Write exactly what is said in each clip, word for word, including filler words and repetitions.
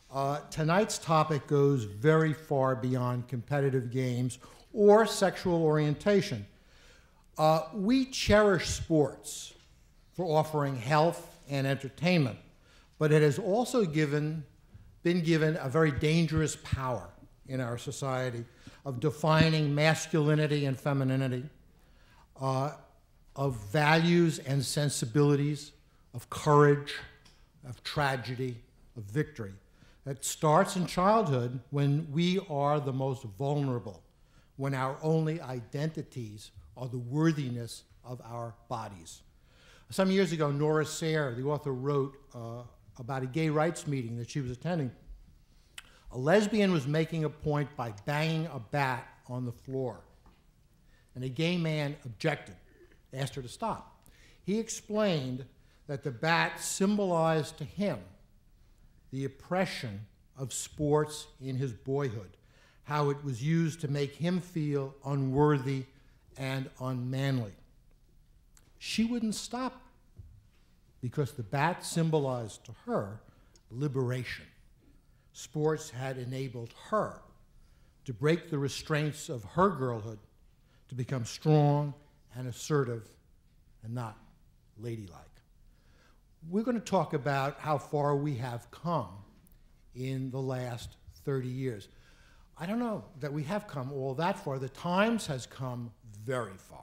Uh, tonight's topic goes very far beyond competitive games or sexual orientation. Uh, we cherish sports for offering health and entertainment, but it has also given, been given a very dangerous power in our society of defining masculinity and femininity, uh, of values and sensibilities, of courage, of tragedy, of victory. That starts in childhood when we are the most vulnerable, when our only identities are the worthiness of our bodies. Some years ago, Nora Sayre, the author, wrote uh, about a gay rights meeting that she was attending. A lesbian was making a point by banging a bat on the floor, and a gay man objected, asked her to stop. He explained that the bat symbolized to him the oppression of sports in his boyhood, how it was used to make him feel unworthy and unmanly. She wouldn't stop because the bat symbolized to her liberation. Sports had enabled her to break the restraints of her girlhood, to become strong and assertive and not ladylike. We're going to talk about how far we have come in the last thirty years. I don't know that we have come all that far. The Times has come very far.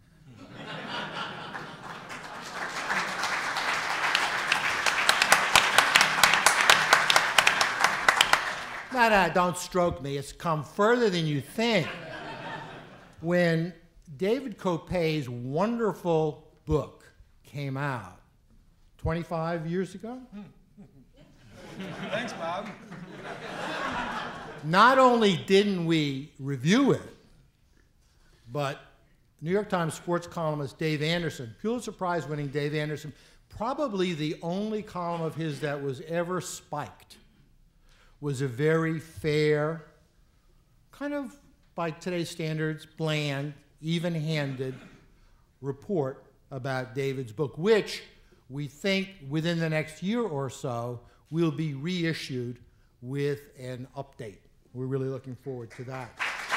No, no, don't stroke me. It's come further than you think. When David Kopay's wonderful book came out twenty-five years ago, thanks, Bob. Not only didn't we review it, but New York Times sports columnist Dave Anderson, Pulitzer Prize winning Dave Anderson, probably the only column of his that was ever spiked, was a very fair, kind of by today's standards, bland, even-handed report about David's book, which we think within the next year or so will be reissued with an update. We're really looking forward to that.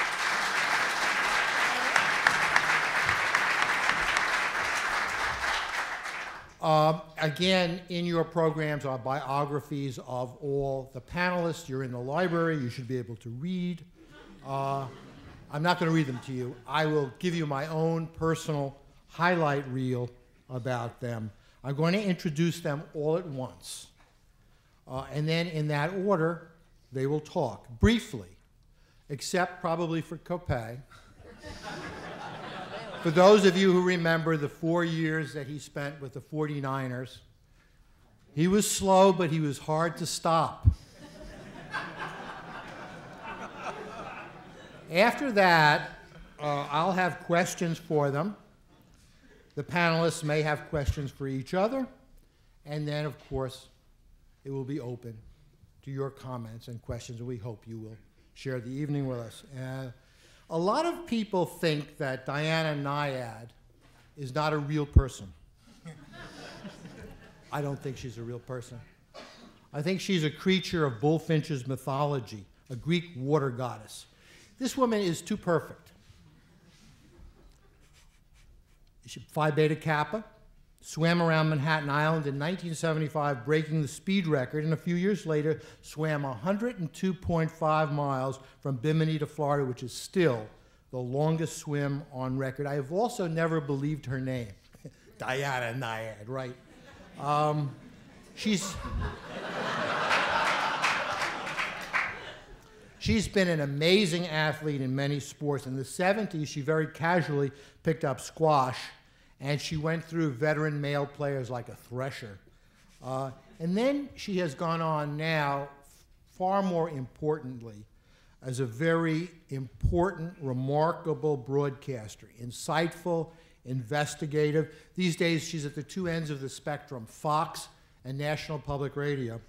Um, again, in your programs are biographies of all the panelists. You're in the library. You should be able to read. Uh, I'm not going to read them to you. I will give you my own personal highlight reel about them. I'm going to introduce them all at once. Uh, and then in that order, they will talk briefly, except probably for Kopay. For those of you who remember the four years that he spent with the forty-niners, he was slow, but he was hard to stop. After that, uh, I'll have questions for them. The panelists may have questions for each other. And then, of course, it will be open to your comments and questions, and we hope you will share the evening with us. Uh, a lot of people think that Diana Nyad is not a real person. I don't think she's a real person. I think she's a creature of Bullfinch's mythology, a Greek water goddess. This woman is too perfect. She, Phi Beta Kappa, swam around Manhattan Island in nineteen seventy-five, breaking the speed record, and a few years later swam one hundred two point five miles from Bimini to Florida, which is still the longest swim on record. I have also never believed her name. Diana Nyad, right? Um, she's, she's been an amazing athlete in many sports. In the seventies, she very casually picked up squash, and she went through veteran male players like a Thresher. Uh, and then she has gone on now, far more importantly, as a very important, remarkable broadcaster, insightful, investigative. These days, she's at the two ends of the spectrum, Fox and National Public Radio.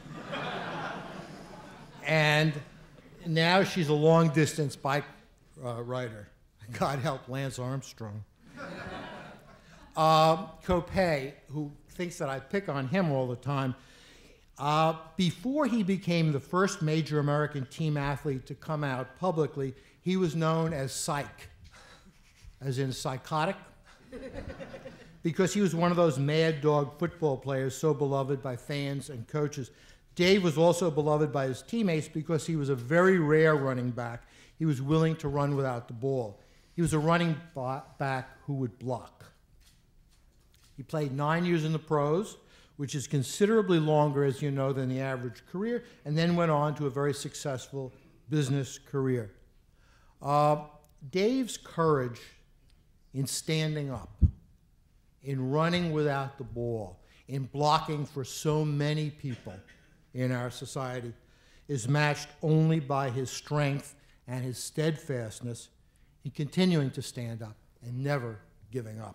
And now she's a long-distance bike uh, rider. God help Lance Armstrong. Uh, Kopay, who thinks that I pick on him all the time, Uh, before he became the first major American team athlete to come out publicly, he was known as Psych, as in psychotic, because he was one of those mad dog football players so beloved by fans and coaches. Dave was also beloved by his teammates because he was a very rare running back. He was willing to run without the ball. He was a running back who would block. He played nine years in the pros, which is considerably longer, as you know, than the average career, and then went on to a very successful business career. Uh, Dave's courage in standing up, in running without the ball, in blocking for so many people in our society is matched only by his strength and his steadfastness in continuing to stand up and never giving up.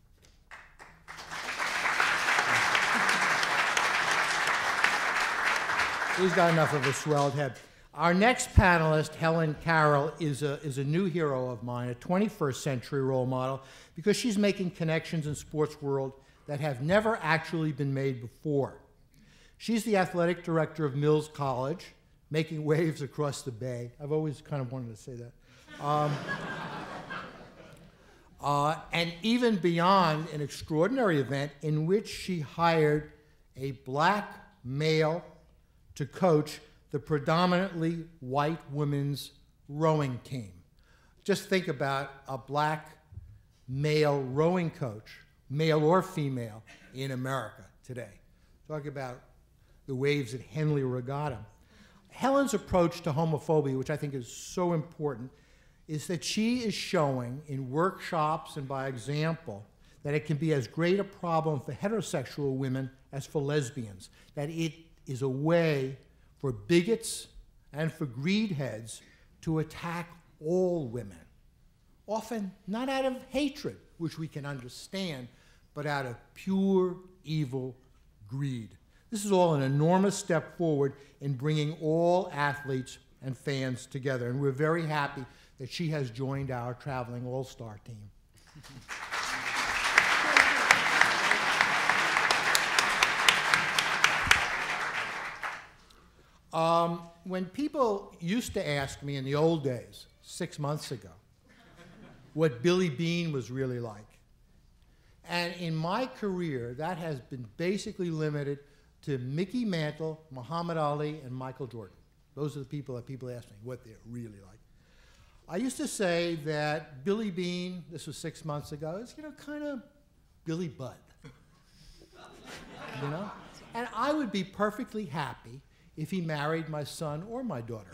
He's got enough of a swelled head. Our next panelist, Helen Carroll, is a, is a new hero of mine, a twenty-first century role model, because she's making connections in sports world that have never actually been made before. She's the athletic director of Mills College, making waves across the bay. I've always kind of wanted to say that. Um, uh, and even beyond, an extraordinary event in which she hired a black male to coach the predominantly white women's rowing team. Just think about a black male rowing coach, male or female, in America today. Talk about the waves at Henley Regatta. Helen's approach to homophobia, which I think is so important, is that she is showing in workshops and by example that it can be as great a problem for heterosexual women as for lesbians, that it is a way for bigots and for greedheads to attack all women, often not out of hatred, which we can understand, but out of pure evil greed. This is all an enormous step forward in bringing all athletes and fans together, and we're very happy that she has joined our traveling all-star team. Um, when people used to ask me in the old days, six months ago, what Billy Beane was really like, and in my career, that has been basically limited to Mickey Mantle, Muhammad Ali, and Michael Jordan. Those are the people that people ask me what they're really like. I used to say that Billy Beane, this was six months ago, is, you know, kind of Billy Budd, you know? And I would be perfectly happy if he married my son or my daughter.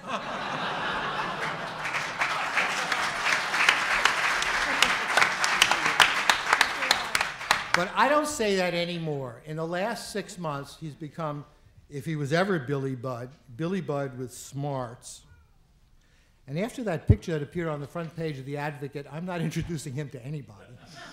But I don't say that anymore. In the last six months, he's become, if he was ever Billy Budd, Billy Budd with smarts. And after that picture that appeared on the front page of The Advocate, I'm not introducing him to anybody.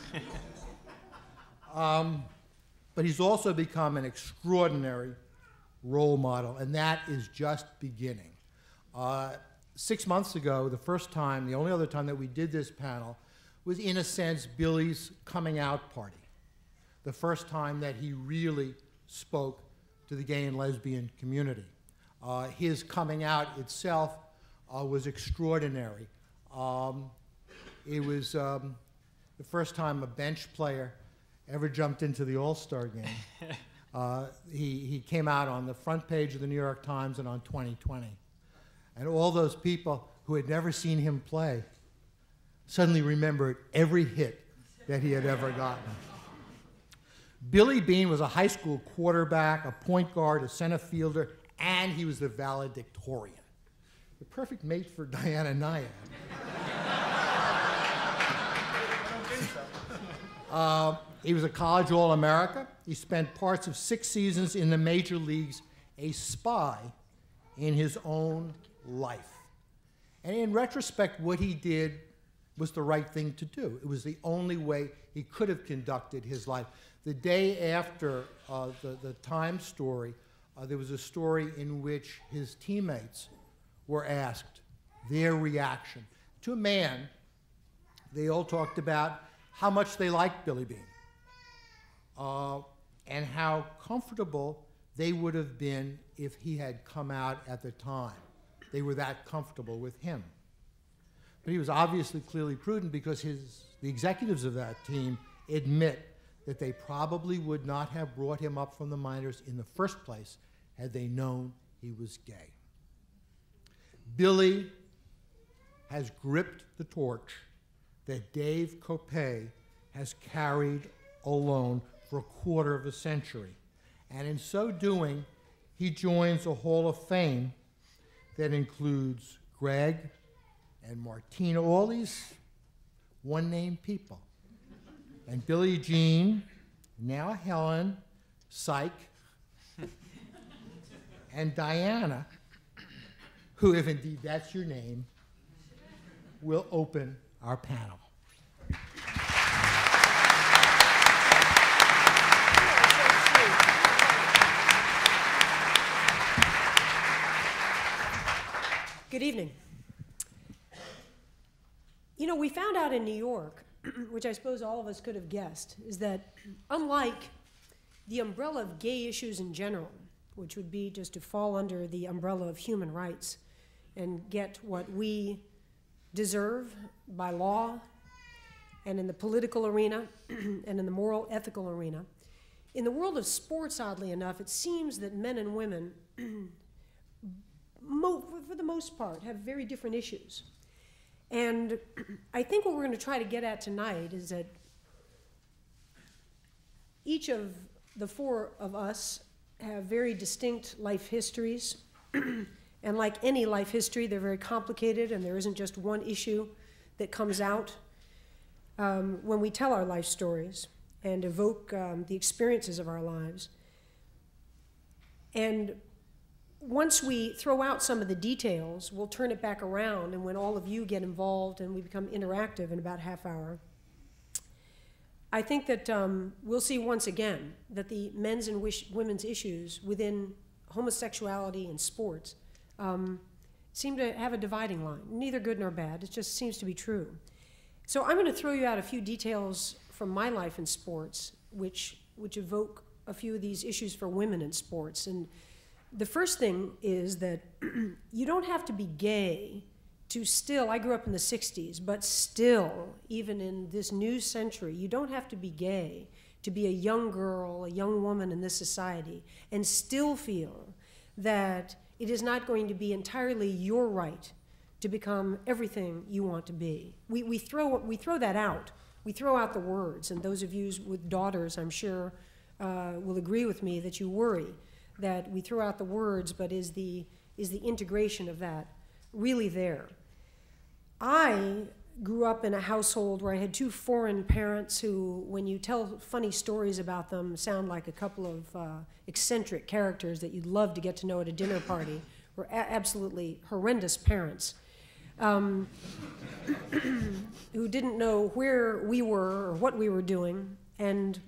um, but he's also become an extraordinary role model, and that is just beginning. Uh, six months ago, the first time, the only other time that we did this panel, was in a sense Billy's coming out party. The first time that he really spoke to the gay and lesbian community. Uh, his coming out itself uh, was extraordinary. Um, it was um, the first time a bench player ever jumped into the All-Star game. Uh, he, he came out on the front page of the New York Times and on twenty twenty. And all those people who had never seen him play suddenly remembered every hit that he had ever gotten. Billy Beane was a high school quarterback, a point guard, a center fielder, and he was the valedictorian. The perfect mate for Diana Nyad. uh, he was a college All-America. He spent parts of six seasons in the major leagues, a spy in his own life. And in retrospect, what he did was the right thing to do. It was the only way he could have conducted his life. The day after uh, the, the Time story, uh, there was a story in which his teammates were asked their reaction to a man. They all talked about how much they liked Billy Beane uh, and how comfortable they would have been if he had come out at the time. They were that comfortable with him. But he was obviously clearly prudent because his, the executives of that team admit that they probably would not have brought him up from the minors in the first place had they known he was gay. Billy has gripped the torch that Dave Coppée has carried alone for a quarter of a century. And in so doing, he joins a Hall of Fame that includes Greg and Martina, all these one-name people. And Billie Jean, now Helen, Psych, and Diana, who, if indeed that's your name, will open our panel. Good evening. You know, we found out in New York, which I suppose all of us could have guessed, is that unlike the umbrella of gay issues in general, which would be just to fall under the umbrella of human rights and get what we deserve by law and in the political arena and in the moral, ethical arena, in the world of sports, oddly enough, it seems that men and women Mo for the most part, have very different issues. And I think what we're going to try to get at tonight is that each of the four of us have very distinct life histories. And like any life history, they're very complicated, and there isn't just one issue that comes out um, when we tell our life stories and evoke um, the experiences of our lives. And once we throw out some of the details, we'll turn it back around, and when all of you get involved and we become interactive in about a half hour, I think that um, we'll see once again that the men's and wish, women's issues within homosexuality and sports um, seem to have a dividing line, neither good nor bad. It just seems to be true. So I'm going to throw you out a few details from my life in sports, which, which evoke a few of these issues for women in sports. And the first thing is that you don't have to be gay to still, I grew up in the sixties, but still, even in this new century, you don't have to be gay to be a young girl, a young woman in this society, and still feel that it is not going to be entirely your right to become everything you want to be. We, we, throw, we throw that out. We throw out the words, and those of you with daughters, I'm sure, uh, will agree with me that you worry that we throw out the words, but is the, is the integration of that really there? I grew up in a household where I had two foreign parents who, when you tell funny stories about them, sound like a couple of uh, eccentric characters that you'd love to get to know at a dinner party, were a absolutely horrendous parents um, who didn't know where we were or what we were doing. And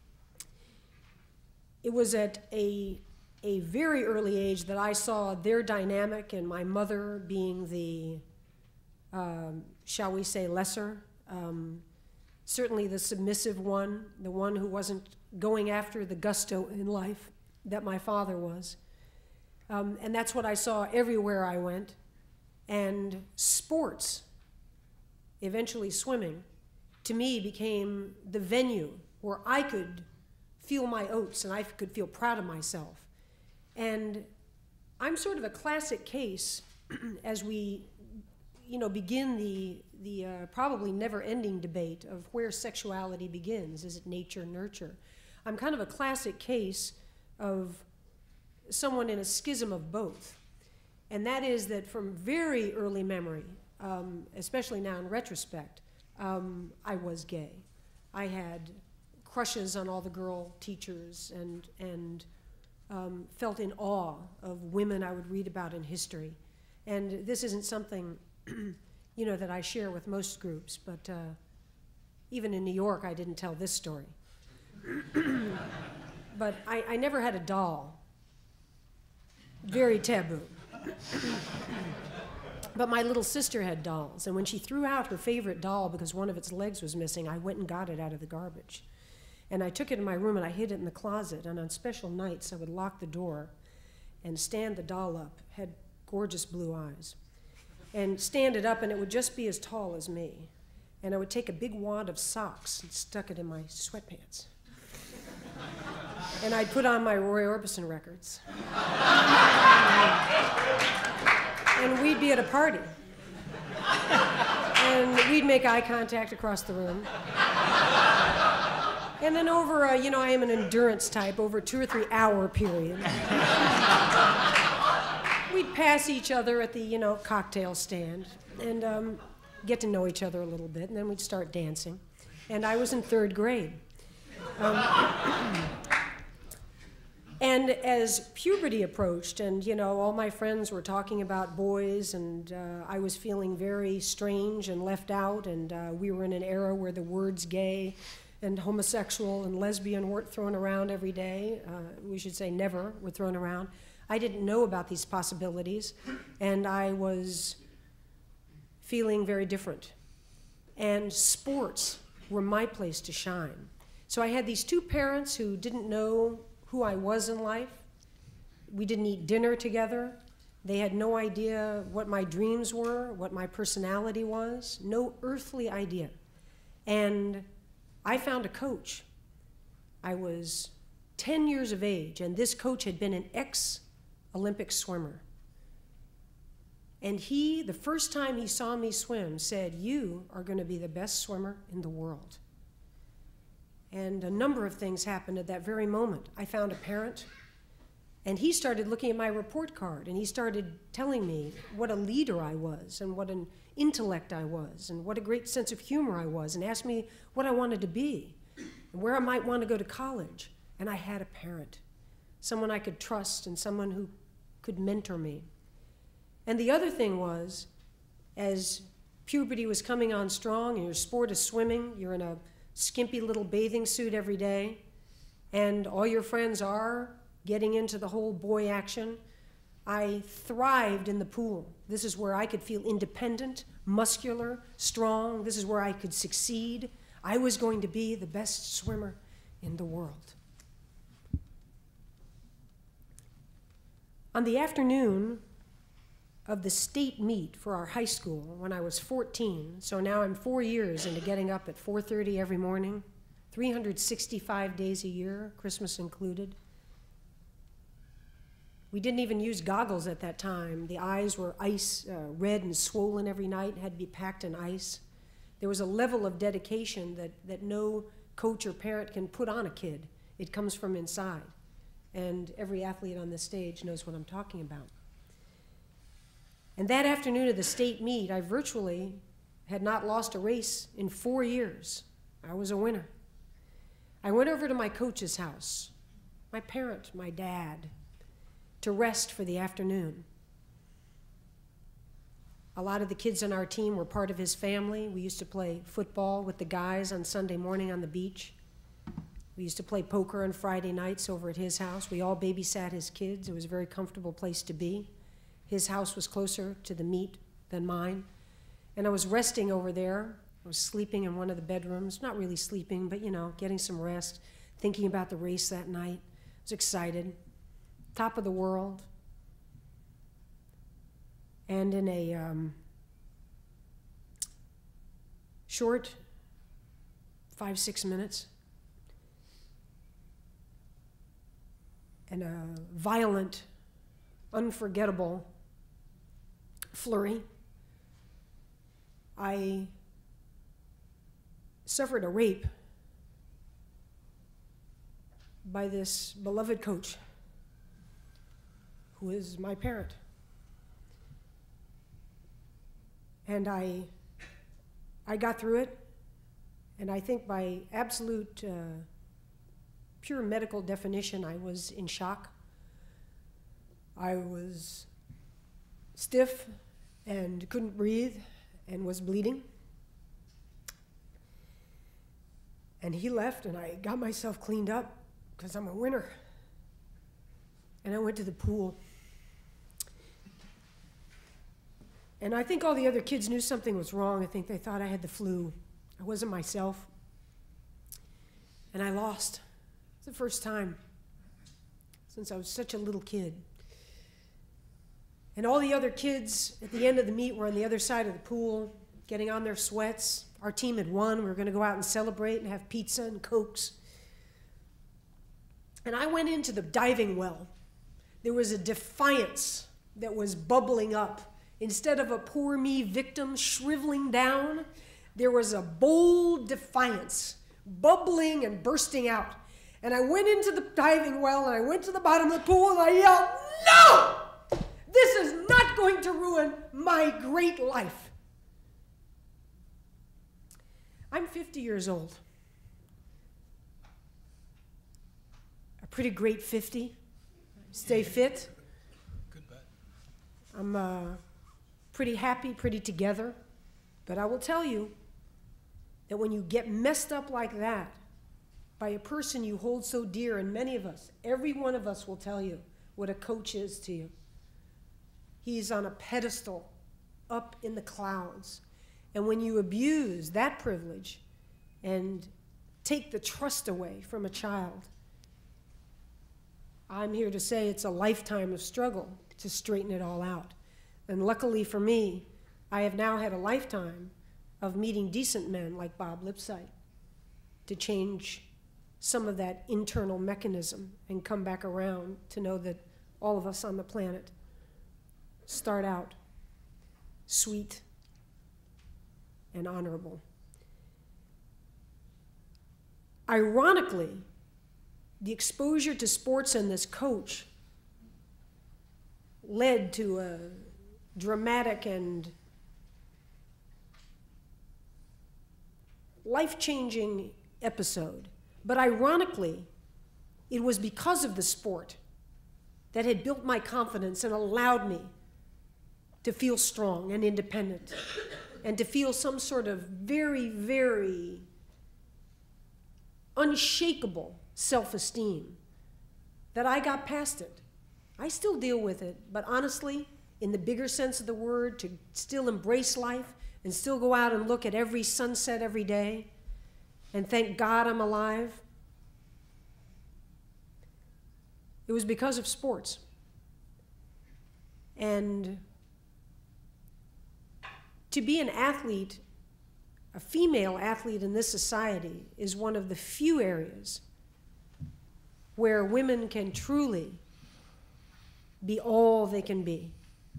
it was at a a very early age that I saw their dynamic, and my mother being the, um, shall we say, lesser, um, certainly the submissive one, the one who wasn't going after the gusto in life that my father was. Um, and that's what I saw everywhere I went. And sports, eventually swimming, to me became the venue where I could feel my oats and I could feel proud of myself. And I'm sort of a classic case as we, you know, begin the, the uh, probably never-ending debate of where sexuality begins. Is it nature, nurture? I'm kind of a classic case of someone in a schism of both. And that is that from very early memory, um, especially now in retrospect, um, I was gay. I had crushes on all the girl teachers and, and Um, felt in awe of women I would read about in history. And this isn't something, you know, that I share with most groups, but uh, even in New York, I didn't tell this story. But I, I never had a doll. Very taboo. But my little sister had dolls, and when she threw out her favorite doll because one of its legs was missing, I went and got it out of the garbage. And I took it in my room and I hid it in the closet. And on special nights, I would lock the door and stand the doll up. Had gorgeous blue eyes. And stand it up, and it would just be as tall as me. And I would take a big wad of socks and stuck it in my sweatpants. And I'd put on my Roy Orbison records. And we'd be at a party. And we'd make eye contact across the room. And then over, a, you know, I am an endurance type, over a two or three hour period. We'd pass each other at the, you know, cocktail stand and um, get to know each other a little bit, and then we'd start dancing. And I was in third grade. Um, and as puberty approached, and, you know, all my friends were talking about boys, and uh, I was feeling very strange and left out, and uh, we were in an era where the words gay and homosexual and lesbian weren't thrown around every day. Uh, we should say never were thrown around. I didn't know about these possibilities, and I was feeling very different. And sports were my place to shine. So I had these two parents who didn't know who I was in life. We didn't eat dinner together. They had no idea what my dreams were, what my personality was, no earthly idea. And I found a coach. I was ten years of age, and this coach had been an ex-Olympic swimmer. And he, the first time he saw me swim, said, "You are going to be the best swimmer in the world." And a number of things happened at that very moment. I found a parent, and he started looking at my report card, and he started telling me what a leader I was, and what an intellect I was, and what a great sense of humor I was, and asked me what I wanted to be, and where I might want to go to college. And I had a parent, someone I could trust, and someone who could mentor me. And the other thing was, as puberty was coming on strong, and your sport is swimming, you're in a skimpy little bathing suit every day, and all your friends are getting into the whole boy action, I thrived in the pool. This is where I could feel independent, muscular, strong. This is where I could succeed. I was going to be the best swimmer in the world. On the afternoon of the state meet for our high school when I was fourteen, so now I'm four years into getting up at four thirty every morning, three hundred sixty-five days a year, Christmas included. We didn't even use goggles at that time. The eyes were ice, uh, red and swollen every night, had to be packed in ice. There was a level of dedication that, that no coach or parent can put on a kid. It comes from inside. And every athlete on this stage knows what I'm talking about. And that afternoon of the state meet, I virtually had not lost a race in four years. I was a winner. I went over to my coach's house, my parent, my dad, to rest for the afternoon. A lot of the kids on our team were part of his family. We used to play football with the guys on Sunday morning on the beach. We used to play poker on Friday nights over at his house. We all babysat his kids. It was a very comfortable place to be. His house was closer to the meet than mine. And I was resting over there. I was sleeping in one of the bedrooms, not really sleeping, but, you know, getting some rest, thinking about the race that night. I was excited. Top of the world. And in a um, short five, six minutes, and a violent, unforgettable flurry, I suffered a rape by this beloved coach who is my parent. And I, I got through it, and I think by absolute uh, pure medical definition, I was in shock. I was stiff and couldn't breathe and was bleeding. And he left, and I got myself cleaned up because I'm a winner. And I went to the pool. And I think all the other kids knew something was wrong. I think they thought I had the flu. I wasn't myself. and I lost. It's the first time since I was such a little kid. And all the other kids at the end of the meet were on the other side of the pool, getting on their sweats. Our team had won. We were going to go out and celebrate and have pizza and Cokes. And I went into the diving well. There was a defiance that was bubbling up. Instead of a poor me victim shriveling down, there was a bold defiance bubbling and bursting out. And I went into the diving well, and I went to the bottom of the pool, and I yelled, "No! This is not going to ruin my great life." I'm fifty years old. A pretty great fifty. Stay fit. Good bet. I'm uh, pretty happy, pretty together. But I will tell you that when you get messed up like that by a person you hold so dear, and many of us, every one of us will tell you what a coach is to you. He's on a pedestal up in the clouds. And when you abuse that privilege and take the trust away from a child, I'm here to say it's a lifetime of struggle to straighten it all out. And luckily for me, I have now had a lifetime of meeting decent men like Bob Lipsyte to change some of that internal mechanism and come back around to know that all of us on the planet start out sweet and honorable. Ironically, the exposure to sports and this coach led to a dramatic and life-changing episode. But ironically, it was because of the sport that had built my confidence and allowed me to feel strong and independent and to feel some sort of very, very unshakable self-esteem that I got past it. I still deal with it, but honestly, in the bigger sense of the word, to still embrace life and still go out and look at every sunset every day and thank God I'm alive, it was because of sports. And to be an athlete, a female athlete in this society, is one of the few areas where women can truly be all they can be.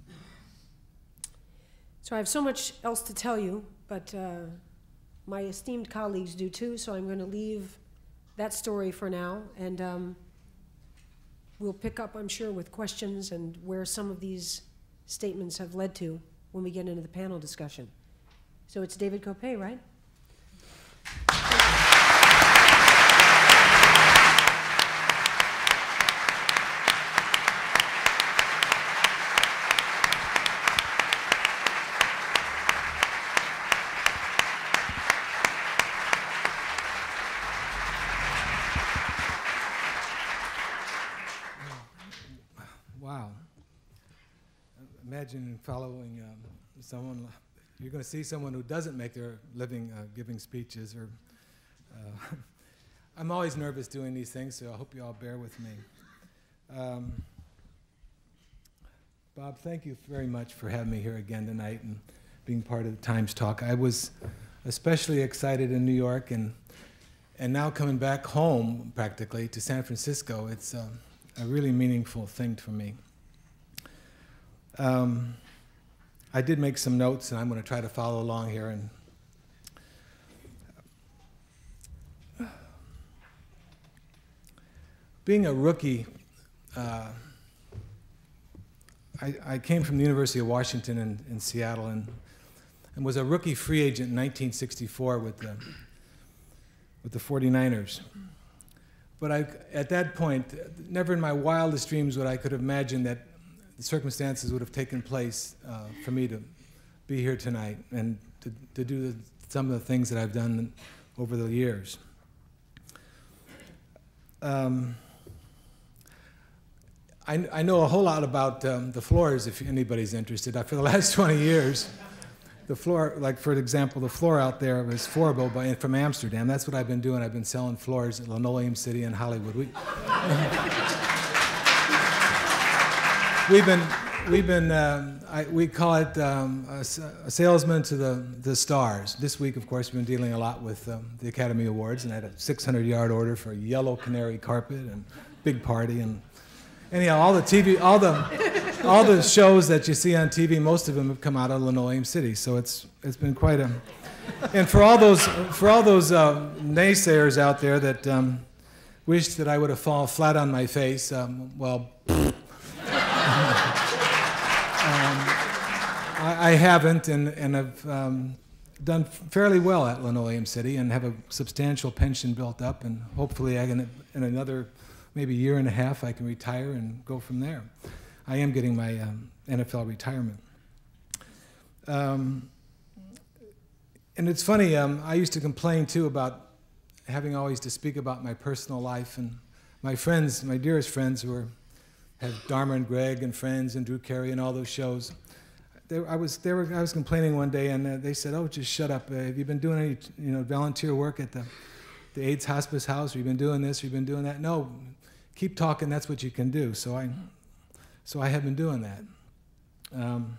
So I have so much else to tell you, but uh, my esteemed colleagues do too, so I'm going to leave that story for now, and um, we'll pick up, I'm sure, with questions and where some of these statements have led to when we get into the panel discussion. So it's David Cope, right? Wow. Imagine following um, someone, you're going to see someone who doesn't make their living uh, giving speeches. Or, uh, I'm always nervous doing these things, so I hope you all bear with me. Um, Bob, thank you very much for having me here again tonight and being part of the Times Talk. I was especially excited in New York, and and now coming back home, practically, to San Francisco. It's uh, a really meaningful thing for me. Um, I did make some notes, and I'm going to try to follow along here. And being a rookie, uh, I, I came from the University of Washington in, in Seattle, and, and was a rookie free agent in nineteen sixty-four with the, with the forty-niners. But I, at that point, never in my wildest dreams would I could have imagined that the circumstances would have taken place uh, for me to be here tonight and to, to do the, some of the things that I've done over the years. Um, I, I know a whole lot about um, the floors, if anybody's interested. For the last twenty years, the floor, like for example, the floor out there was Forbo by, from Amsterdam. That's what I've been doing. I've been selling floors at Linoleum City in Hollywood. We, we've been, we've been um, I, we call it um, a, a salesman to the, the stars. This week, of course, we've been dealing a lot with um, the Academy Awards, and I had a six hundred yard order for a yellow canary carpet and big party. And anyhow, all the T V, all the all the shows that you see on T V, most of them have come out of Linoleum City. So it's it's been quite a. And for all those for all those uh, naysayers out there that um, wish that I would have fallen flat on my face, um, well. I haven't, and, and have um, done fairly well at Linoleum City and have a substantial pension built up, and hopefully I can, in another maybe year and a half, I can retire and go from there. I am getting my um, N F L retirement. Um, and it's funny, um, I used to complain too about having always to speak about my personal life, and my friends, my dearest friends who are, have Dharma and Greg and Friends and Drew Carey and all those shows. They, I was they were I was complaining one day, and uh, they said, "Oh, just shut up. Uh, have you been doing any you know volunteer work at the the AIDS hospice house? Or you been doing this? Or you been doing that?" No, keep talking. That's what you can do. So I so I have been doing that. Um,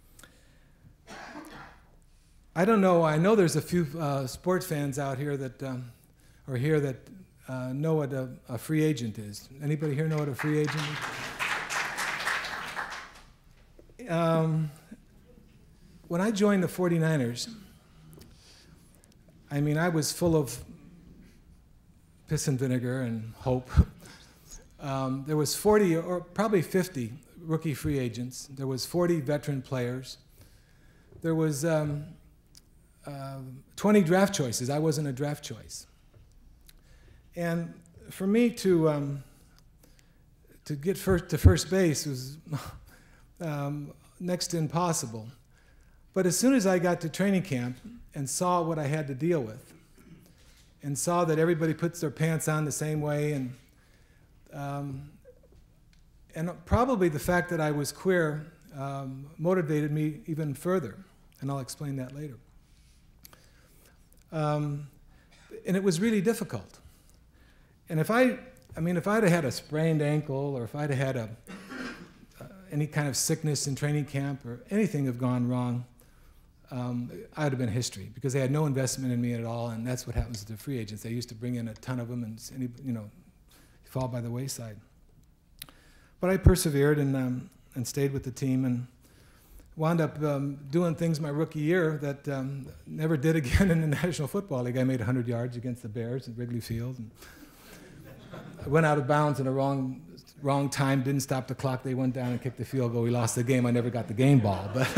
I don't know. I know there's a few uh, sports fans out here that um, are here that uh, know what a, a free agent is. Anybody here know what a free agent is? Um, When I joined the forty-niners, I mean, I was full of piss and vinegar and hope. Um, there was forty or probably fifty rookie free agents. There was forty veteran players. There was um, uh, twenty draft choices. I wasn't a draft choice. And for me to um, to get first to first base was um, next to impossible. But as soon as I got to training camp and saw what I had to deal with, and saw that everybody puts their pants on the same way, and um, and probably the fact that I was queer um, motivated me even further, and I'll explain that later. Um, and it was really difficult. And if I, I mean, if I'd have had a sprained ankle, or if I'd have had a uh, any kind of sickness in training camp, or anything have gone wrong, Um, I would have been history, because they had no investment in me at all, and that's what happens to the free agents. They used to bring in a ton of them, and any, you know, fall by the wayside. But I persevered and um, and stayed with the team, and wound up um, doing things my rookie year that um, never did again in the National Football League. I made one hundred yards against the Bears at Wrigley Field. And I went out of bounds in the wrong wrong time, didn't stop the clock. They went down and kicked the field goal. We lost the game. I never got the game ball, but.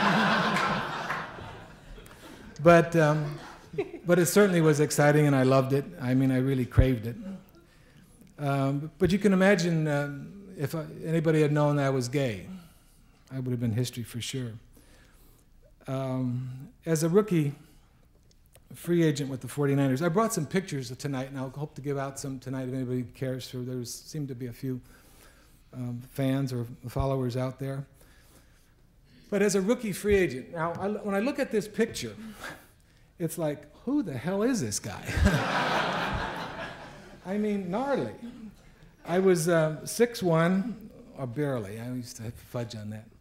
But, um, but it certainly was exciting, and I loved it. I mean, I really craved it. Um, but you can imagine uh, if I, anybody had known that I was gay, I would have been history for sure. Um, as a rookie free agent with the forty-niners, I brought some pictures of tonight, and I'll hope to give out some tonight if anybody cares. So there seemed to be a few um, fans or followers out there. But as a rookie free agent, now I, when I look at this picture, it's like, who the hell is this guy? I mean, gnarly. I was uh, six one, or barely. I used to have fudge on that.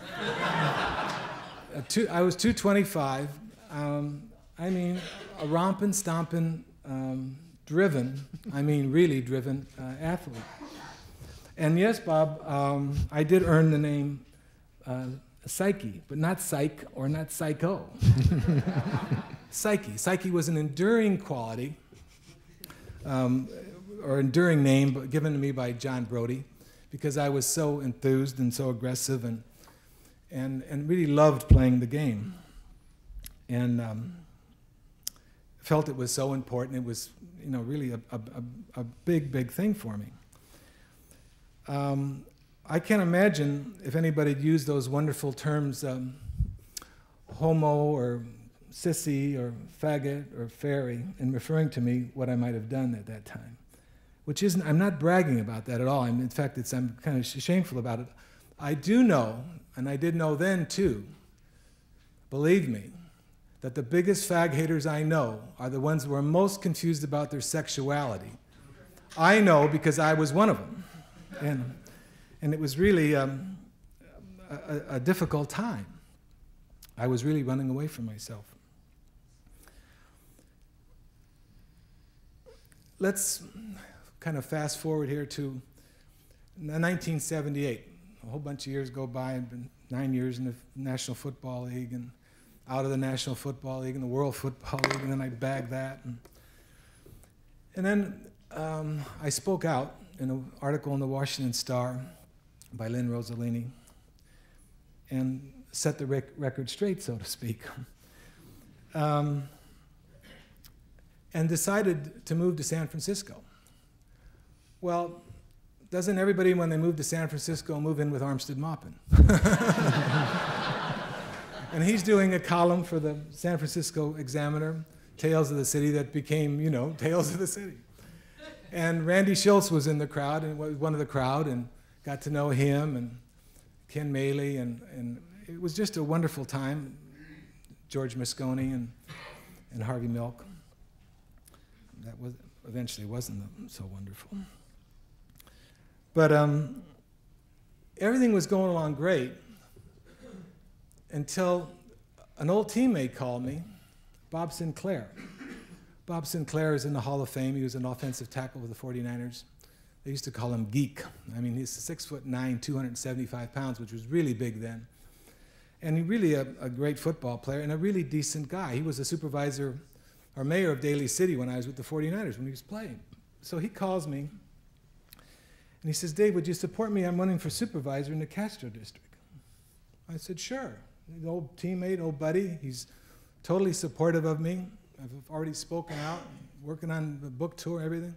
uh, two, I was two twenty-five. Um, I mean, a romping, stomping, um, driven, I mean, really driven uh, athlete. And yes, Bob, um, I did earn the name uh, Psyche, but not psych or not psycho. Psyche. Psyche was an enduring quality, um, or enduring name, but given to me by John Brody, because I was so enthused and so aggressive, and and and really loved playing the game, and um, felt it was so important. It was, you know, really a a, a, a big big thing for me. Um, I can't imagine if anybody had used those wonderful terms, um, homo or sissy or faggot or fairy, in referring to me, what I might have done at that time. Which isn't, I'm not bragging about that at all. I'm, in fact, it's, I'm kind of shameful about it. I do know, and I did know then too, believe me, that the biggest fag haters I know are the ones who are most confused about their sexuality. I know because I was one of them. And, and it was really um, a, a difficult time. I was really running away from myself. Let's kind of fast forward here to nineteen seventy-eight. A whole bunch of years go by. I've been nine years in the National Football League and out of the National Football League and the World Football League, and then I bagged that. And, and then um, I spoke out in an article in the Washington Star by Lynn Rossellini and set the rec record straight, so to speak. Um, and decided to move to San Francisco. Well, doesn't everybody, when they move to San Francisco, move in with Armstead Maupin? And he's doing a column for the San Francisco Examiner, Tales of the City, that became, you know, Tales of the City. And Randy Schultz was in the crowd, and was one of the crowd, and got to know him, and Ken Maley, and, and it was just a wonderful time. George Moscone and, and Harvey Milk. That was, eventually wasn't so wonderful. But um, everything was going along great until an old teammate called me, Bob Sinclair. Bob Sinclair is in the Hall of Fame. He was an offensive tackle with the forty-niners. They used to call him Geek. I mean, he's six foot nine, two hundred seventy-five pounds, which was really big then. And he really a, a great football player and a really decent guy. He was a supervisor or mayor of Daly City when I was with the forty-niners when he was playing. So he calls me, and he says, Dave, would you support me? I'm running for supervisor in the Castro district. I said, sure. An old teammate, old buddy. He's totally supportive of me. I've already spoken out, working on the book tour, everything.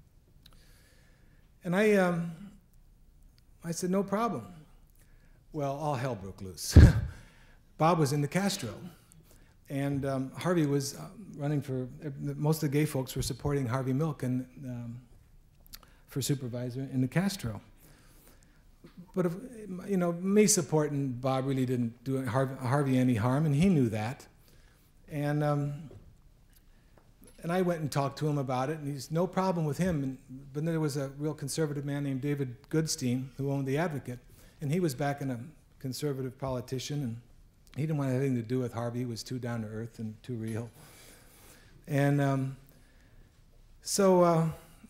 And I, um, I said, no problem. Well, all hell broke loose. Bob was in the Castro. And um, Harvey was uh, running for, uh, most of the gay folks were supporting Harvey Milk and, um, for supervisor in the Castro. But, if, you know, me supporting Bob really didn't do Harvey, Harvey any harm, and he knew that. And, um, and I went and talked to him about it, and he's no problem with him. And, but then there was a real conservative man named David Goodstein who owned The Advocate, and he was backing a conservative politician, and he didn't want anything to do with Harvey. He was too down to earth and too real. And um, so uh,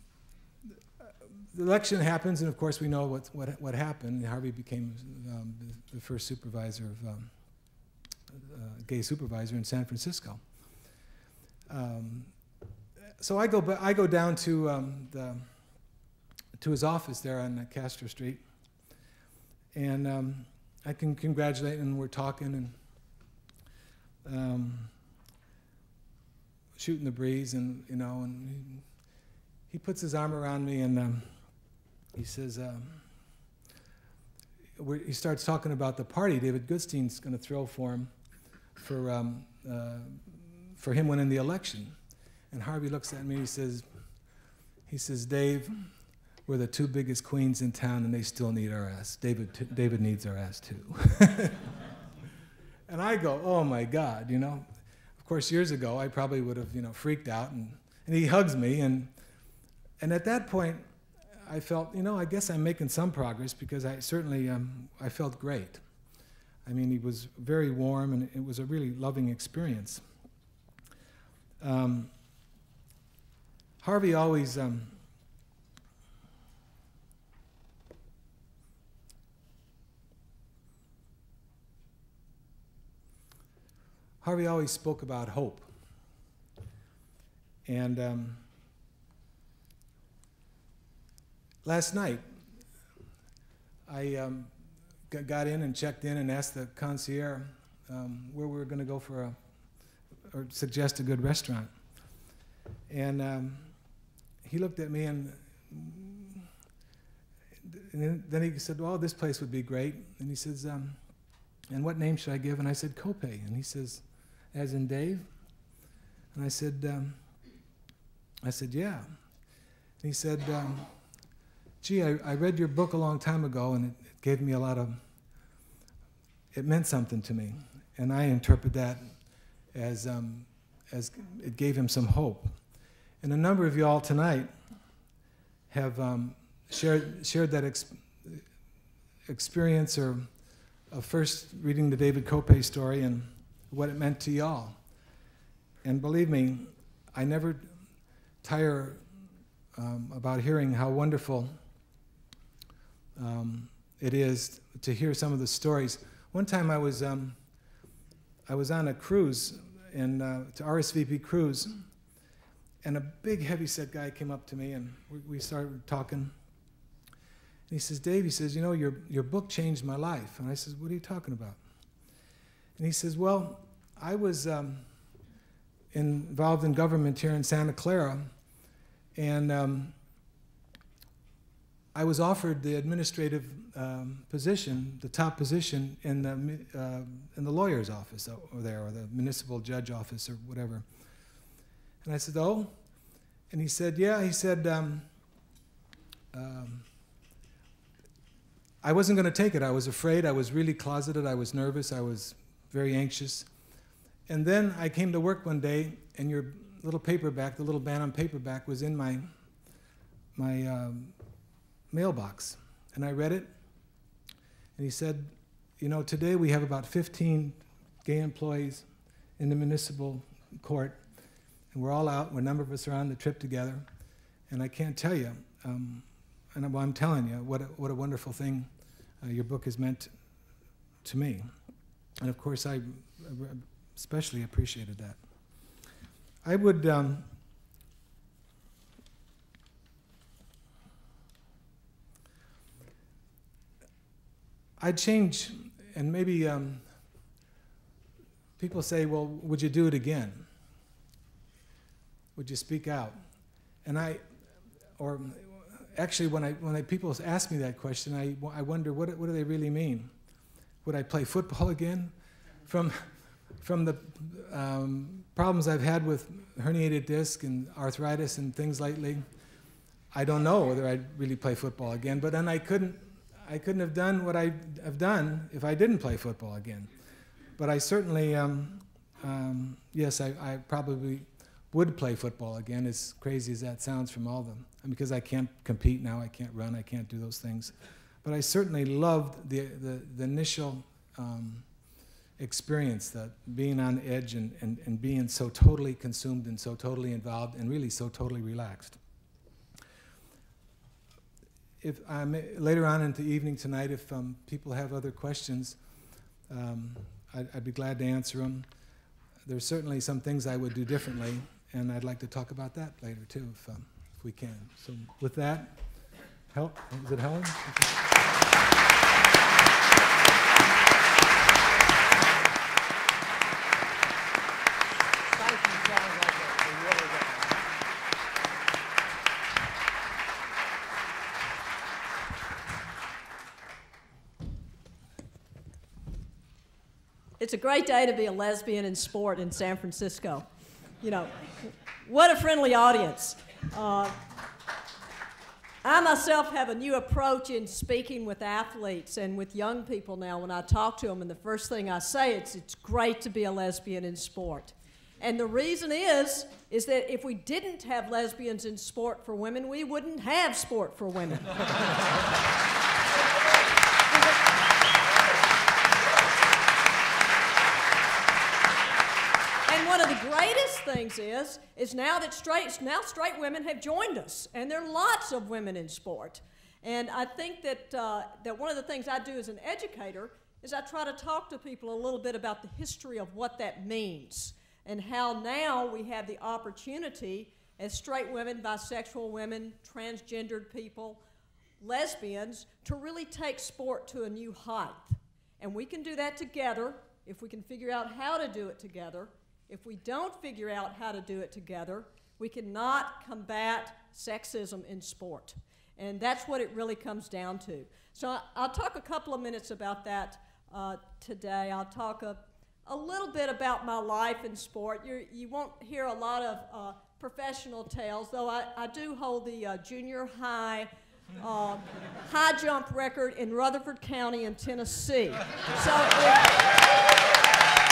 the election happens, and of course we know what, what, what happened. Harvey became um, the, the first supervisor of, um, uh, gay supervisor in San Francisco. Um, so I go, I go down to, um, the, to his office there on Castro Street, and um, I can congratulate him, and we're talking and um, shooting the breeze, and you know, and he, he puts his arm around me, and um, he says, um, we're, he starts talking about the party David Goodstein's going to throw for him, for um, uh, for him winning the election. And Harvey looks at me, he says, he says, Dave, we're the two biggest queens in town, and they still need our ass. David, t David needs our ass too. And I go, oh my God, you know. Of course, years ago, I probably would have, you know, freaked out. And, and he hugs me, and and at that point, I felt, you know, I guess I'm making some progress, because I certainly, um, I felt great. I mean, he was very warm, and it was a really loving experience. Um, Harvey always. Um, Harvey always spoke about hope. And um, last night, I um, got in and checked in and asked the concierge um, where we were going to go for a, or suggest a good restaurant. And um, he looked at me, and, and then he said, well, this place would be great. And he says, um, and what name should I give? And I said, Cope. And he says, as in Dave? And I said, um, I said, yeah. And he said, um, gee, I, I read your book a long time ago, and it, it gave me a lot of, it meant something to me. And I interpret that as, um, as it gave him some hope. And a number of y'all tonight have um, shared, shared that ex experience or of first reading the David Kopay story and what it meant to y'all. And believe me, I never tire um, about hearing how wonderful um, it is to hear some of the stories. One time I was, um, I was on a cruise, in, uh, to R S V P cruise, and a big heavyset guy came up to me and we, we started talking. And he says, Dave, he says, you know, your, your book changed my life. And I said, what are you talking about? And he says, well, I was um, involved in government here in Santa Clara, and um, I was offered the administrative um, position, the top position in the, uh, in the lawyer's office over there, or the municipal judge office or whatever. And I said, oh? And he said, yeah. He said, um, um, I wasn't going to take it. I was afraid. I was really closeted. I was nervous. I was very anxious. And then I came to work one day, and your little paperback, the little Bantam paperback, was in my, my um, mailbox. And I read it, and he said, you know, today we have about fifteen gay employees in the municipal court, and we're all out, a number of us are on the trip together, and I can't tell you, um, and well, I'm telling you, what a, what a wonderful thing uh, your book has meant to me. And of course, I especially appreciated that. I would, um, I'd change, and maybe um, people say, well, would you do it again? Would you speak out? And I, or actually when I, when I, people ask me that question, I, I wonder, what, what do they really mean? Would I play football again? From, from the um, problems I've had with herniated disc and arthritis and things lately, I don't know whether I'd really play football again, but then I couldn't, I couldn't have done what I have done if I didn't play football again. But I certainly, um, um, yes, I, I probably would play football again, as crazy as that sounds from all of them. And because I can't compete now, I can't run, I can't do those things. But I certainly loved the, the, the initial um, experience, that being on edge and, and, and being so totally consumed and so totally involved and really so totally relaxed. If I may, later on into the evening tonight, if um, people have other questions, um, I'd, I'd be glad to answer them. There's certainly some things I would do differently, and I'd like to talk about that later too, if, um, if we can. So with that, Hel is it Helen? It's a great day to be a lesbian in sport in San Francisco. You know, what a friendly audience. Uh, I myself have a new approach in speaking with athletes and with young people now when I talk to them, and the first thing I say is it's great to be a lesbian in sport. And the reason is, is that if we didn't have lesbians in sport for women, we wouldn't have sport for women. One of the greatest things is, is now that straight, now straight women have joined us, and there are lots of women in sport. And I think that, uh, that one of the things I do as an educator is I try to talk to people a little bit about the history of what that means, and how now we have the opportunity as straight women, bisexual women, transgendered people, lesbians, to really take sport to a new height. And we can do that together if we can figure out how to do it together. If we don't figure out how to do it together, we cannot combat sexism in sport. And that's what it really comes down to. So I'll talk a couple of minutes about that uh, today. I'll talk a, a little bit about my life in sport. You're, you won't hear a lot of uh, professional tales, though I, I do hold the uh, junior high uh, high jump record in Rutherford County in Tennessee. So. It,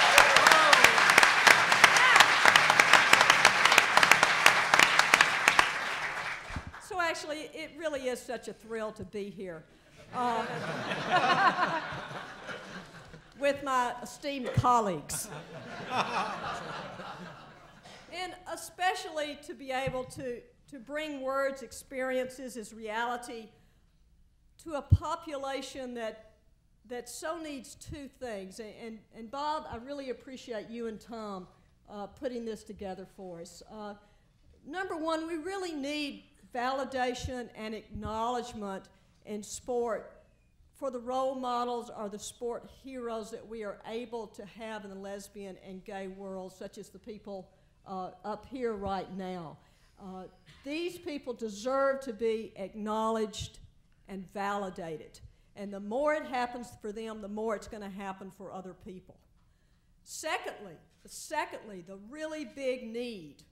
is such a thrill to be here uh, with my esteemed colleagues. And especially to be able to, to bring words, experiences as reality to a population that, that so needs two things. And, and, and Bob, I really appreciate you and Tom uh, putting this together for us. Uh, number one, we really need validation and acknowledgement in sport for the role models or the sport heroes that we are able to have in the lesbian and gay world, such as the people uh, up here right now. Uh, these people deserve to be acknowledged and validated. And the more it happens for them, the more it's going to happen for other people. Secondly, secondly, the really big need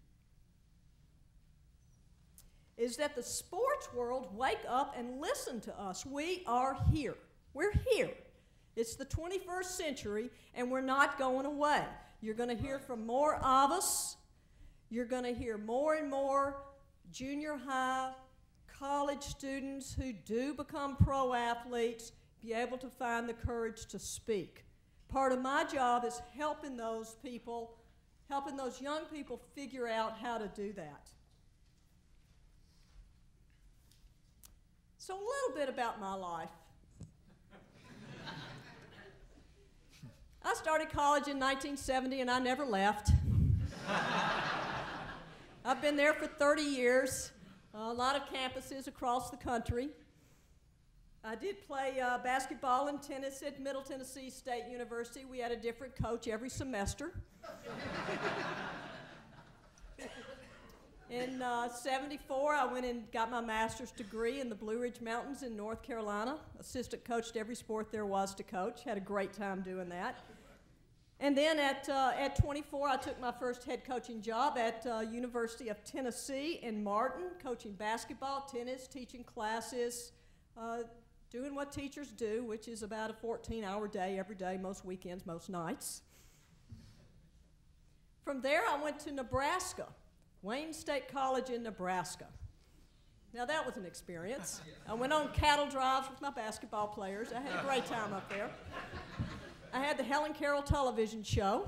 is that the sports world wake up and listen to us. We are here. We're here. It's the twenty-first century, and we're not going away. You're going to hear from more of us. You're going to hear more and more junior high, college students who do become pro athletes be able to find the courage to speak. Part of my job is helping those people, helping those young people figure out how to do that. So a little bit about my life. I started college in nineteen seventy and I never left. I've been there for thirty years, a lot of campuses across the country. I did play uh, basketball and tennis at Middle Tennessee State University. We had a different coach every semester. In uh, seventy-four, I went and got my master's degree in the Blue Ridge Mountains in North Carolina. Assistant coached every sport there was to coach. Had a great time doing that. And then at, uh, at twenty-four, I took my first head coaching job at uh, University of Tennessee in Martin, coaching basketball, tennis, teaching classes, uh, doing what teachers do, which is about a fourteen hour day every day, most weekends, most nights. From there, I went to Nebraska. Wayne State College in Nebraska. Now that was an experience. I went on cattle drives with my basketball players. I had a great time up there. I had the Helen Carroll television show.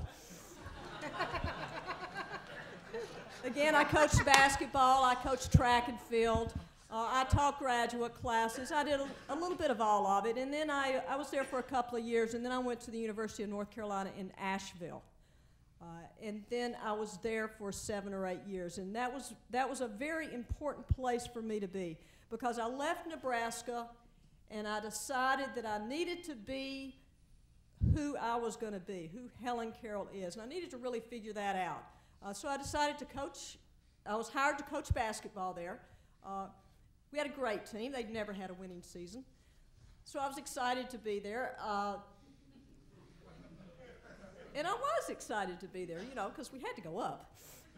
Again, I coached basketball, I coached track and field. Uh, I taught graduate classes. I did a, a little bit of all of it. And then I, I was there for a couple of years, and then I went to the University of North Carolina in Asheville. Uh, and then I was there for seven or eight years. And that was, that was a very important place for me to be because I left Nebraska and I decided that I needed to be who I was going to be, who Helen Carroll is. And I needed to really figure that out. Uh, so I decided to coach. I was hired to coach basketball there. Uh, we had a great team. They'd never had a winning season. So I was excited to be there. Uh, And I was excited to be there, you know, because we had to go up.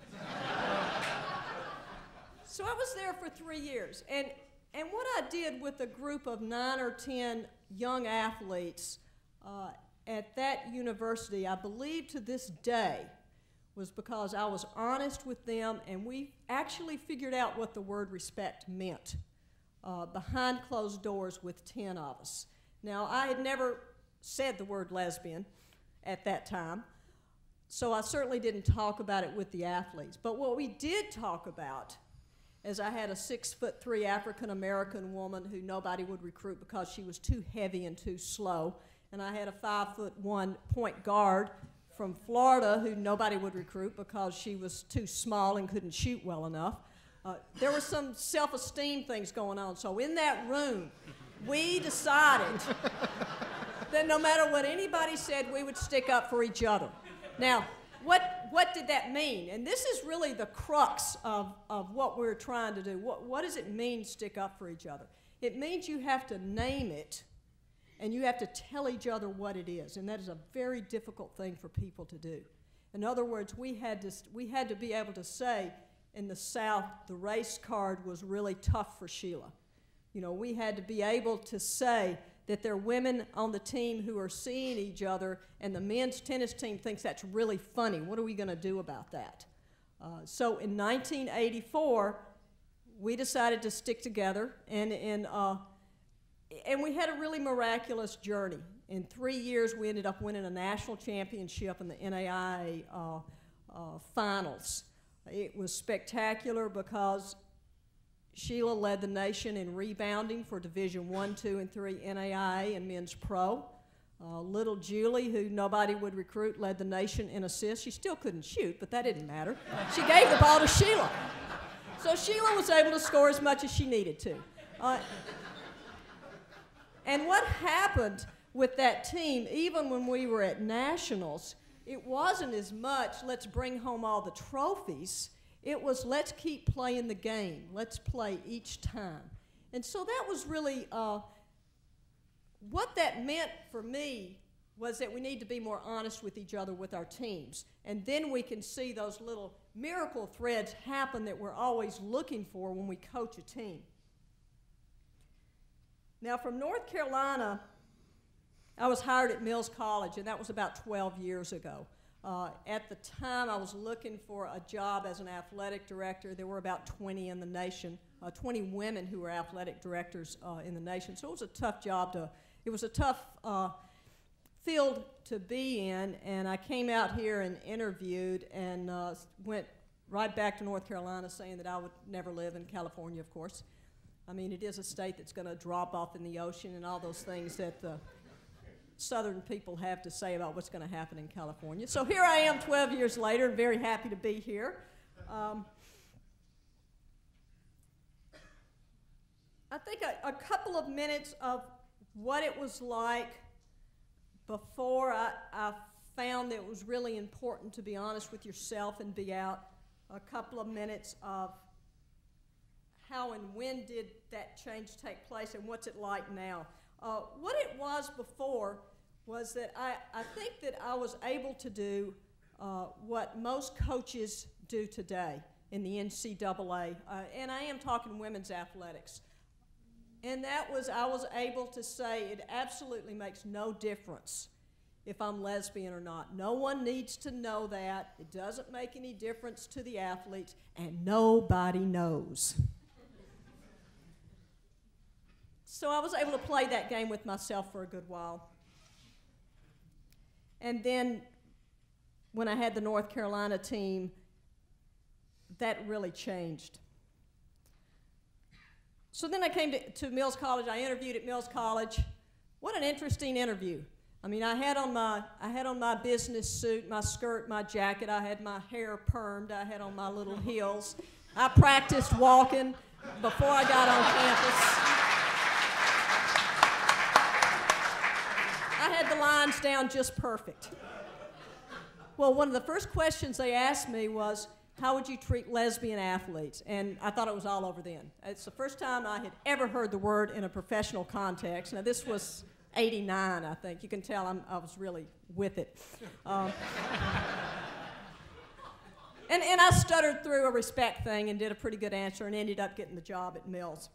So I was there for three years. And, and what I did with a group of nine or ten young athletes uh, at that university, I believe to this day, was because I was honest with them and we actually figured out what the word respect meant uh, behind closed doors with ten of us. Now, I had never said the word lesbian at that time, so I certainly didn't talk about it with the athletes. But what we did talk about is I had a six foot three African American woman who nobody would recruit because she was too heavy and too slow, and I had a five foot one point guard from Florida who nobody would recruit because she was too small and couldn't shoot well enough. Uh, there were some self-esteem things going on, so in that room, we decided that no matter what anybody said, we would stick up for each other. Now, what, what did that mean? And this is really the crux of, of what we're trying to do. What, what does it mean, stick up for each other? It means you have to name it, and you have to tell each other what it is, and that is a very difficult thing for people to do. In other words, we had to, we had to be able to say, in the South, the race card was really tough for Sheila. You know, we had to be able to say that there are women on the team who are seeing each other, and the men's tennis team thinks that's really funny. What are we going to do about that? Uh, so in nineteen eighty-four, we decided to stick together, and, and, uh, and we had a really miraculous journey. In three years, we ended up winning a national championship in the N A I A uh, uh, finals. It was spectacular because Sheila led the nation in rebounding for Division One, Two, and Three N A I A and Men's Pro. Uh, little Julie, who nobody would recruit, led the nation in assists. She still couldn't shoot, but that didn't matter. She gave the ball to Sheila. So Sheila was able to score as much as she needed to. Uh, and what happened with that team, even when we were at nationals, it wasn't as much, let's bring home all the trophies. It was, let's keep playing the game. Let's play each time. And so that was really, uh, what that meant for me was that we need to be more honest with each other with our teams. And then we can see those little miracle threads happen that we're always looking for when we coach a team. Now, from North Carolina, I was hired at Mills College, and that was about twelve years ago. Uh, at the time, I was looking for a job as an athletic director. There were about twenty in the nation, uh, twenty women who were athletic directors uh, in the nation. So it was a tough job to, it was a tough uh, field to be in. And I came out here and interviewed and uh, went right back to North Carolina saying that I would never live in California, of course. I mean, it is a state that's going to drop off in the ocean and all those things that the Southern people have to say about what's going to happen in California. So here I am twelve years later, and very happy to be here. Um, I think a, a couple of minutes of what it was like before I, I found that it was really important to be honest with yourself and be out. A couple of minutes of how and when did that change take place, and what's it like now. Uh, what it was before was that I, I think that I was able to do uh, what most coaches do today in the N C double A, uh, and I am talking women's athletics. And that was, I was able to say it absolutely makes no difference if I'm lesbian or not. No one needs to know that. It doesn't make any difference to the athletes, and nobody knows. So I was able to play that game with myself for a good while. And then when I had the North Carolina team, that really changed. So then I came to, to Mills College. I interviewed at Mills College. What an interesting interview. I mean, I had on my, I had on my business suit, my skirt, my jacket. I had my hair permed. I had on my little heels. I practiced walking before I got on campus. I had the lines down just perfect. Well, one of the first questions they asked me was, how would you treat lesbian athletes? And I thought it was all over then. It's the first time I had ever heard the word in a professional context. Now, this was eighty-nine, I think. You can tell I'm, I was really with it. Um, and, and I stuttered through a respect thing and did a pretty good answer and ended up getting the job at Mills.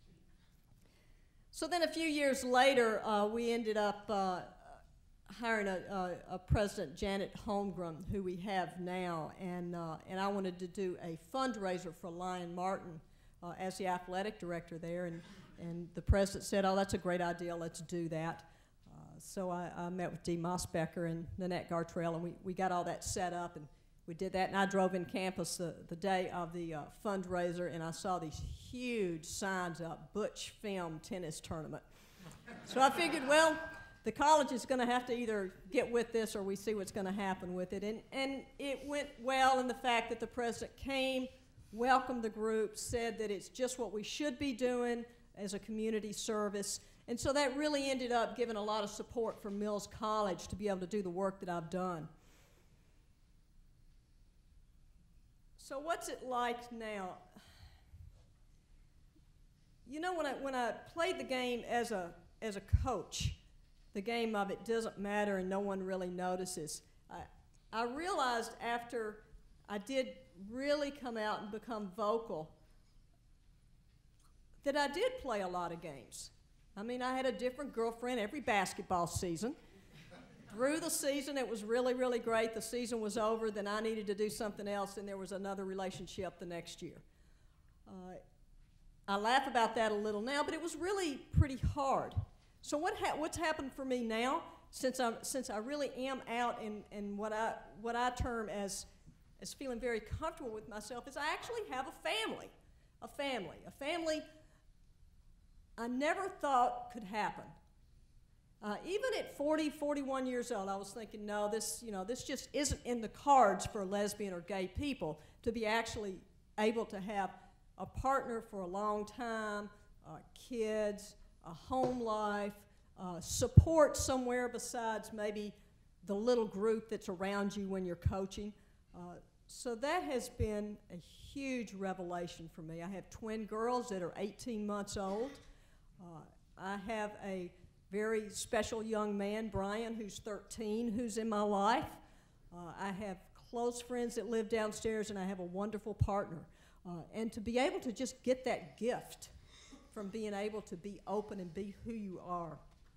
So then a few years later, uh, we ended up uh, hiring a, a, a President, Janet Holmgren, who we have now, and, uh, and I wanted to do a fundraiser for Lion Martin uh, as the athletic director there, and, and the president said, oh, that's a great idea, let's do that. Uh, so I, I met with Dee Mosbecker and Nanette Gartrell, and we, we got all that set up, and we did that, and I drove in campus the, the day of the uh, fundraiser, and I saw these huge signs up, Butch Film Tennis Tournament. So I figured, well, the college is going to have to either get with this or we see what's going to happen with it. And, and it went well in the fact that the president came, welcomed the group, said that it's just what we should be doing as a community service. And so that really ended up giving a lot of support for Mills College to be able to do the work that I've done. So what's it like now? You know, when I, when I played the game as a, as a coach, the game of it doesn't matter and no one really notices, I, I realized after I did really come out and become vocal that I did play a lot of games. I mean, I had a different girlfriend every basketball season. Through the season, it was really, really great. The season was over, then I needed to do something else, and there was another relationship the next year. Uh, I laugh about that a little now, but it was really pretty hard. So what ha what's happened for me now, since I since I really am out in, in what I what I term as as feeling very comfortable with myself, is I actually have a family, a family, a family I never thought could happen. Uh, even at forty, forty-one years old, I was thinking, no, this you know this just isn't in the cards for lesbian or gay people to be actually able to have a partner for a long time, uh, kids, a home life, uh, support somewhere besides maybe the little group that's around you when you're coaching. Uh, so that has been a huge revelation for me. I have twin girls that are eighteen months old. Uh, I have a very special young man, Brian, who's thirteen, who's in my life. Uh, I have close friends that live downstairs, and I have a wonderful partner. Uh, and to be able to just get that gift from being able to be open and be who you are.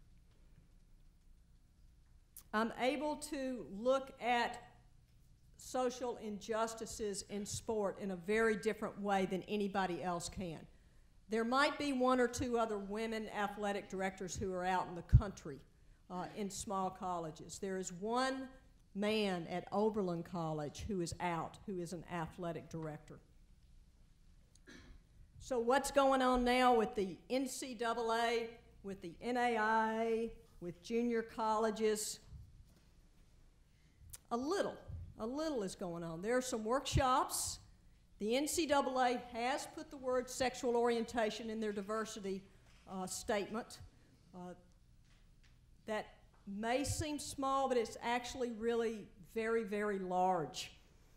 I'm able to look at social injustices in sport in a very different way than anybody else can. There might be one or two other women athletic directors who are out in the country uh, in small colleges. There is one man at Oberlin College who is out, who is an athletic director. So what's going on now with the N C double A, with the N A I A, with junior colleges? A little, a little is going on. There are some workshops. The N C double A has put the word sexual orientation in their diversity uh, statement. Uh, that may seem small, but it's actually really very, very large.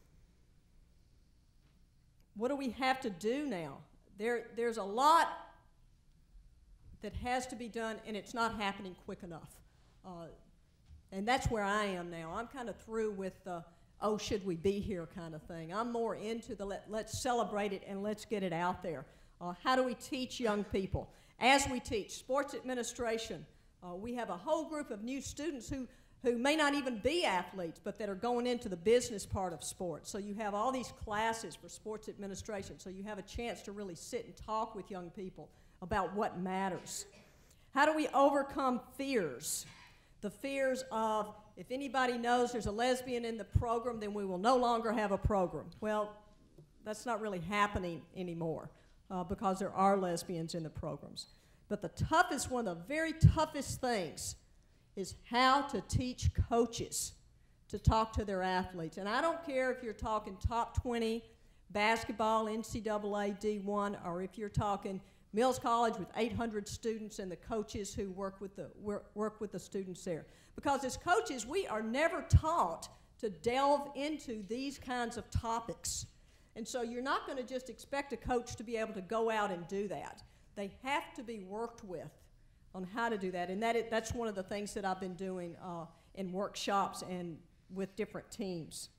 What do we have to do now? There, there's a lot that has to be done, and it's not happening quick enough. Uh, and that's where I am now. I'm kind of through with the, oh, should we be here kind of thing. I'm more into the let, let's celebrate it and let's get it out there. Uh, how do we teach young people? As we teach sports administration, uh, we have a whole group of new students who who may not even be athletes, but that are going into the business part of sports. So you have all these classes for sports administration, so you have a chance to really sit and talk with young people about what matters. How do we overcome fears? The fears of, if anybody knows there's a lesbian in the program, then we will no longer have a program. Well, that's not really happening anymore uh, because there are lesbians in the programs. But the toughest, one of the very toughest things is how to teach coaches to talk to their athletes. And I don't care if you're talking top twenty basketball, N C double A, D one, or if you're talking Mills College with eight hundred students and the coaches who work with the, work with the students there. Because as coaches, we are never taught to delve into these kinds of topics. And so you're not going to just expect a coach to be able to go out and do that. They have to be worked with on how to do that, and that is, that's one of the things that I've been doing uh, in workshops and with different teams.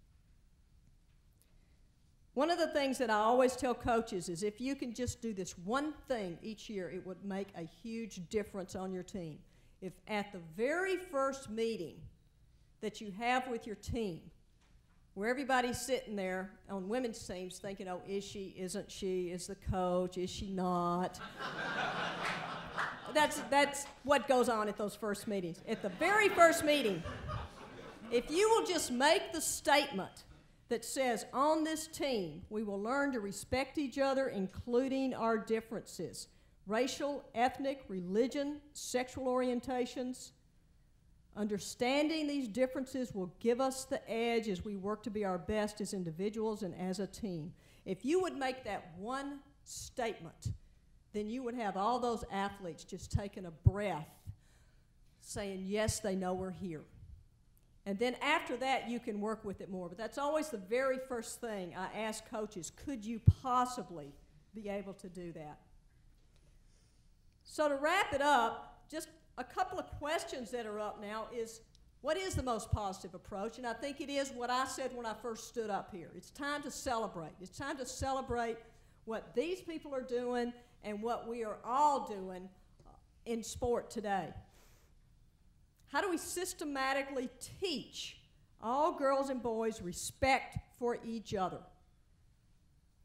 One of the things that I always tell coaches is if you can just do this one thing each year, it would make a huge difference on your team. If at the very first meeting that you have with your team, where everybody's sitting there on women's teams thinking, oh, is she, isn't she, is the coach, is she not? That's, that's what goes on at those first meetings. At the very first meeting, if you will just make the statement that says, on this team, we will learn to respect each other, including our differences, racial, ethnic, religion, sexual orientations. Understanding these differences will give us the edge as we work to be our best as individuals and as a team. If you would make that one statement, then you would have all those athletes just taking a breath, saying, yes, they know we're here. And then after that, you can work with it more. But that's always the very first thing I ask coaches, could you possibly be able to do that? So to wrap it up, just a couple of questions that are up now is, what is the most positive approach? And I think it is what I said when I first stood up here. It's time to celebrate. It's time to celebrate what these people are doing and what we are all doing in sport today. How do we systematically teach all girls and boys respect for each other?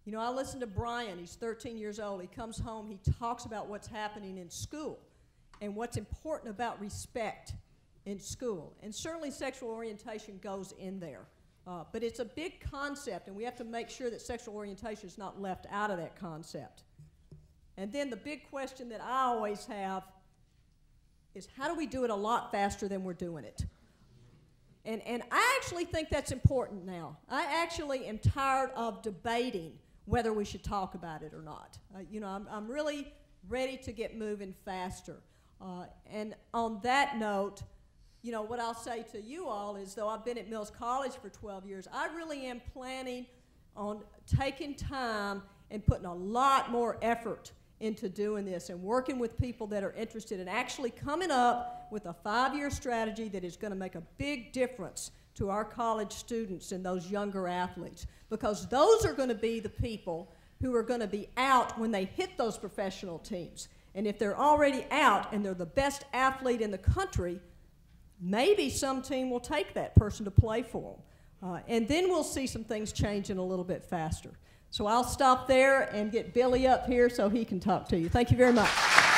You know, I listen to Brian. He's thirteen years old. He comes home. He talks about what's happening in school and what's important about respect in school. And certainly sexual orientation goes in there. Uh, but it's a big concept, and we have to make sure that sexual orientation is not left out of that concept. And then the big question that I always have is, how do we do it a lot faster than we're doing it? And, and I actually think that's important now. I actually am tired of debating whether we should talk about it or not. Uh, you know, I'm, I'm really ready to get moving faster. Uh, and on that note, you know, what I'll say to you all is, though I've been at Mills College for twelve years, I really am planning on taking time and putting a lot more effort into doing this and working with people that are interested and actually coming up with a five-year strategy that is going to make a big difference to our college students and those younger athletes, because those are going to be the people who are going to be out when they hit those professional teams. And if they're already out and they're the best athlete in the country, maybe some team will take that person to play for them. Uh, and then we'll see some things changing a little bit faster. So I'll stop there and get Billy up here so he can talk to you. Thank you very much.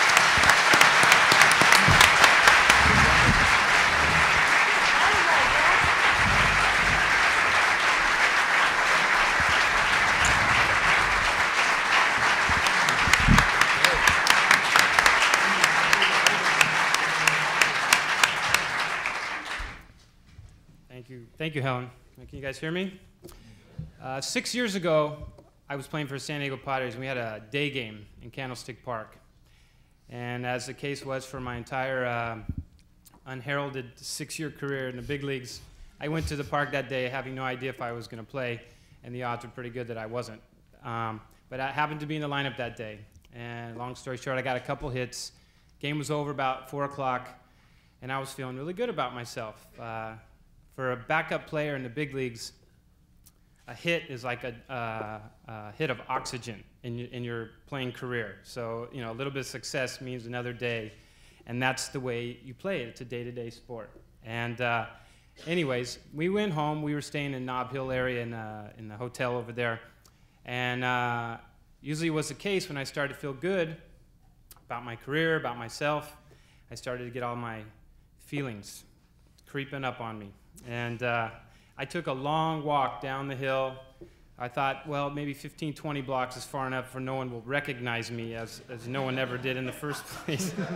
Thank you. Thank you, Helen. Can you guys hear me? Uh, six years ago, I was playing for San Diego Padres, and we had a day game in Candlestick Park. And as the case was for my entire uh, unheralded six-year career in the big leagues, I went to the park that day having no idea if I was going to play, and the odds were pretty good that I wasn't. Um, but I happened to be in the lineup that day. And long story short, I got a couple hits. Game was over about four o'clock, and I was feeling really good about myself. Uh, for a backup player in the big leagues, a hit is like a, uh, a hit of oxygen in your, in your playing career. So, you know, a little bit of success means another day, and that's the way you play it. It's a day-to-day sport. And uh, anyways, we went home. We were staying in Nob Hill area in, uh, in the hotel over there. And uh, usually it was the case when I started to feel good about my career, about myself, I started to get all my feelings creeping up on me. And uh, I took a long walk down the hill. I thought, well, maybe fifteen, twenty blocks is far enough for no one will recognize me, as, as no one ever did in the first place. So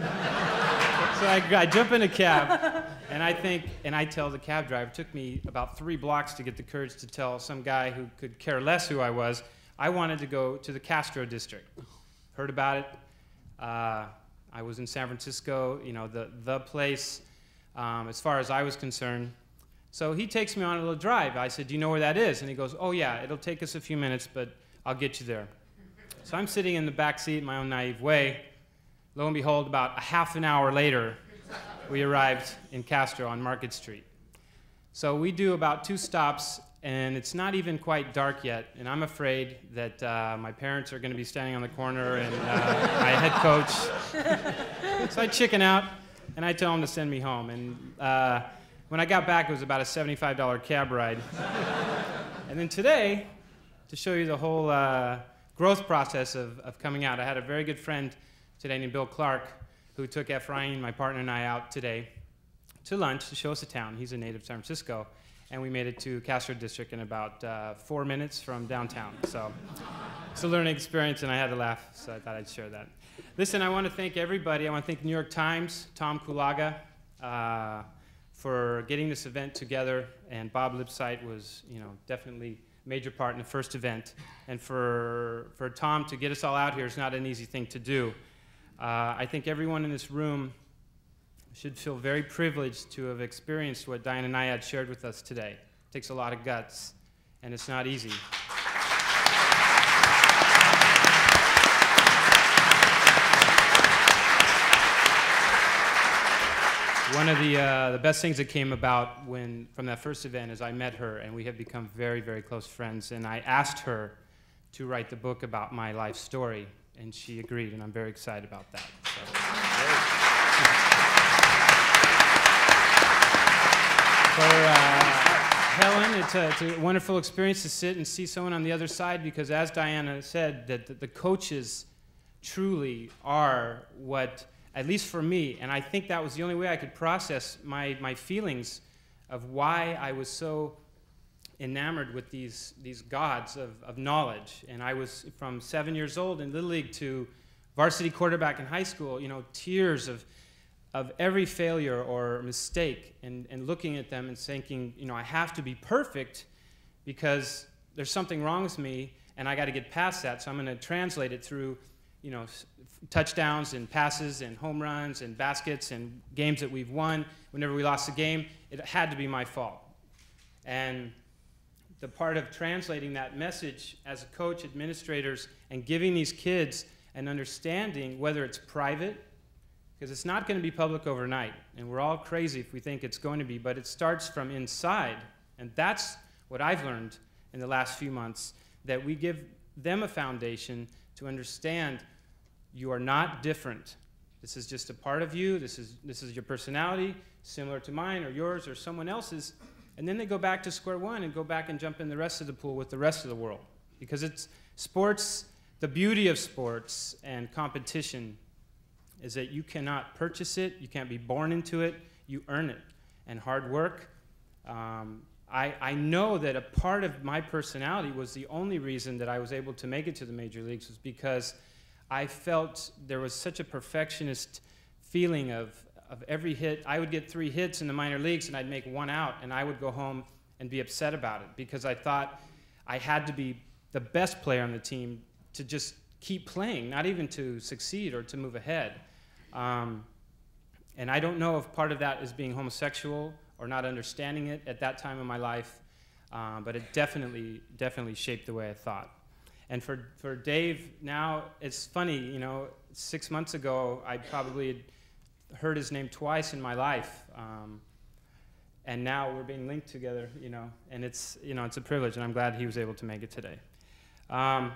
I, I jump in a cab, and I think, and I tell the cab driver, it took me about three blocks to get the courage to tell some guy who could care less who I was, I wanted to go to the Castro district. Heard about it. Uh, I was in San Francisco, you know, the, the place, um, as far as I was concerned. So he takes me on a little drive. I said, do you know where that is? And he goes, oh yeah, it'll take us a few minutes, but I'll get you there. So I'm sitting in the back seat in my own naive way. Lo and behold, about a half an hour later, we arrived in Castro on Market Street. So we do about two stops, and it's not even quite dark yet, and I'm afraid that uh, my parents are going to be standing on the corner and uh, my head coach. So I chicken out, and I tell them to send me home. And uh, when I got back, it was about a seventy-five dollar cab ride. And then today, to show you the whole uh, growth process of, of coming out, I had a very good friend today named Bill Clark, who took Ephraim, my partner, and I out today to lunch to show us a town. He's a native of San Francisco. And we made it to Castro District in about uh, four minutes from downtown. So it's a learning experience, and I had to laugh, so I thought I'd share that. Listen, I want to thank everybody. I want to thank New York Times, Tom Kulaga, uh, for getting this event together, and Bob Lipsyte was, you know, definitely a major part in the first event. And for, for Tom to get us all out here is not an easy thing to do. Uh, I think everyone in this room should feel very privileged to have experienced what Diane and Nayad shared with us today. It takes a lot of guts, and it's not easy. One of the, uh, the best things that came about when, from that first event is I met her, and we have become very, very close friends. And I asked her to write the book about my life story, and she agreed, and I'm very excited about that. So. For uh, Helen It's a, it's a wonderful experience to sit and see someone on the other side, because as Diana said, that the, the coaches truly are what, at least for me, and I think that was the only way I could process my, my feelings of why I was so enamored with these, these gods of, of knowledge. And I was from seven years old in Little League to varsity quarterback in high school, you know, tears of, of every failure or mistake, and, and looking at them and thinking, you know, I have to be perfect because there's something wrong with me and I got to get past that. So I'm going to translate it through, you know, touchdowns and passes and home runs and baskets and games that we've won. Whenever we lost a game, it had to be my fault. And the part of translating that message as a coach, administrators, and giving these kids an understanding, whether it's private, because it's not going to be public overnight, and we're all crazy if we think it's going to be, but it starts from inside. And that's what I've learned in the last few months, that we give them a foundation to understand you are not different. This is just a part of you. This is, this is your personality, similar to mine or yours or someone else's. And then they go back to square one and go back and jump in the rest of the pool with the rest of the world. Because it's sports, the beauty of sports and competition is that you cannot purchase it, you can't be born into it, you earn it. And hard work. Um, I, I know that a part of my personality was the only reason that I was able to make it to the major leagues, was because I felt there was such a perfectionist feeling of, of every hit. I would get three hits in the minor leagues and I'd make one out, and I would go home and be upset about it because I thought I had to be the best player on the team to just keep playing, not even to succeed or to move ahead. Um, and I don't know if part of that is being homosexual or not understanding it at that time in my life, um, but it definitely, definitely shaped the way I thought. And for, for Dave, now it's funny, you know, six months ago, I probably had heard his name twice in my life. Um, and now we're being linked together, you know, and it's, you know, it's a privilege, and I'm glad he was able to make it today. Um,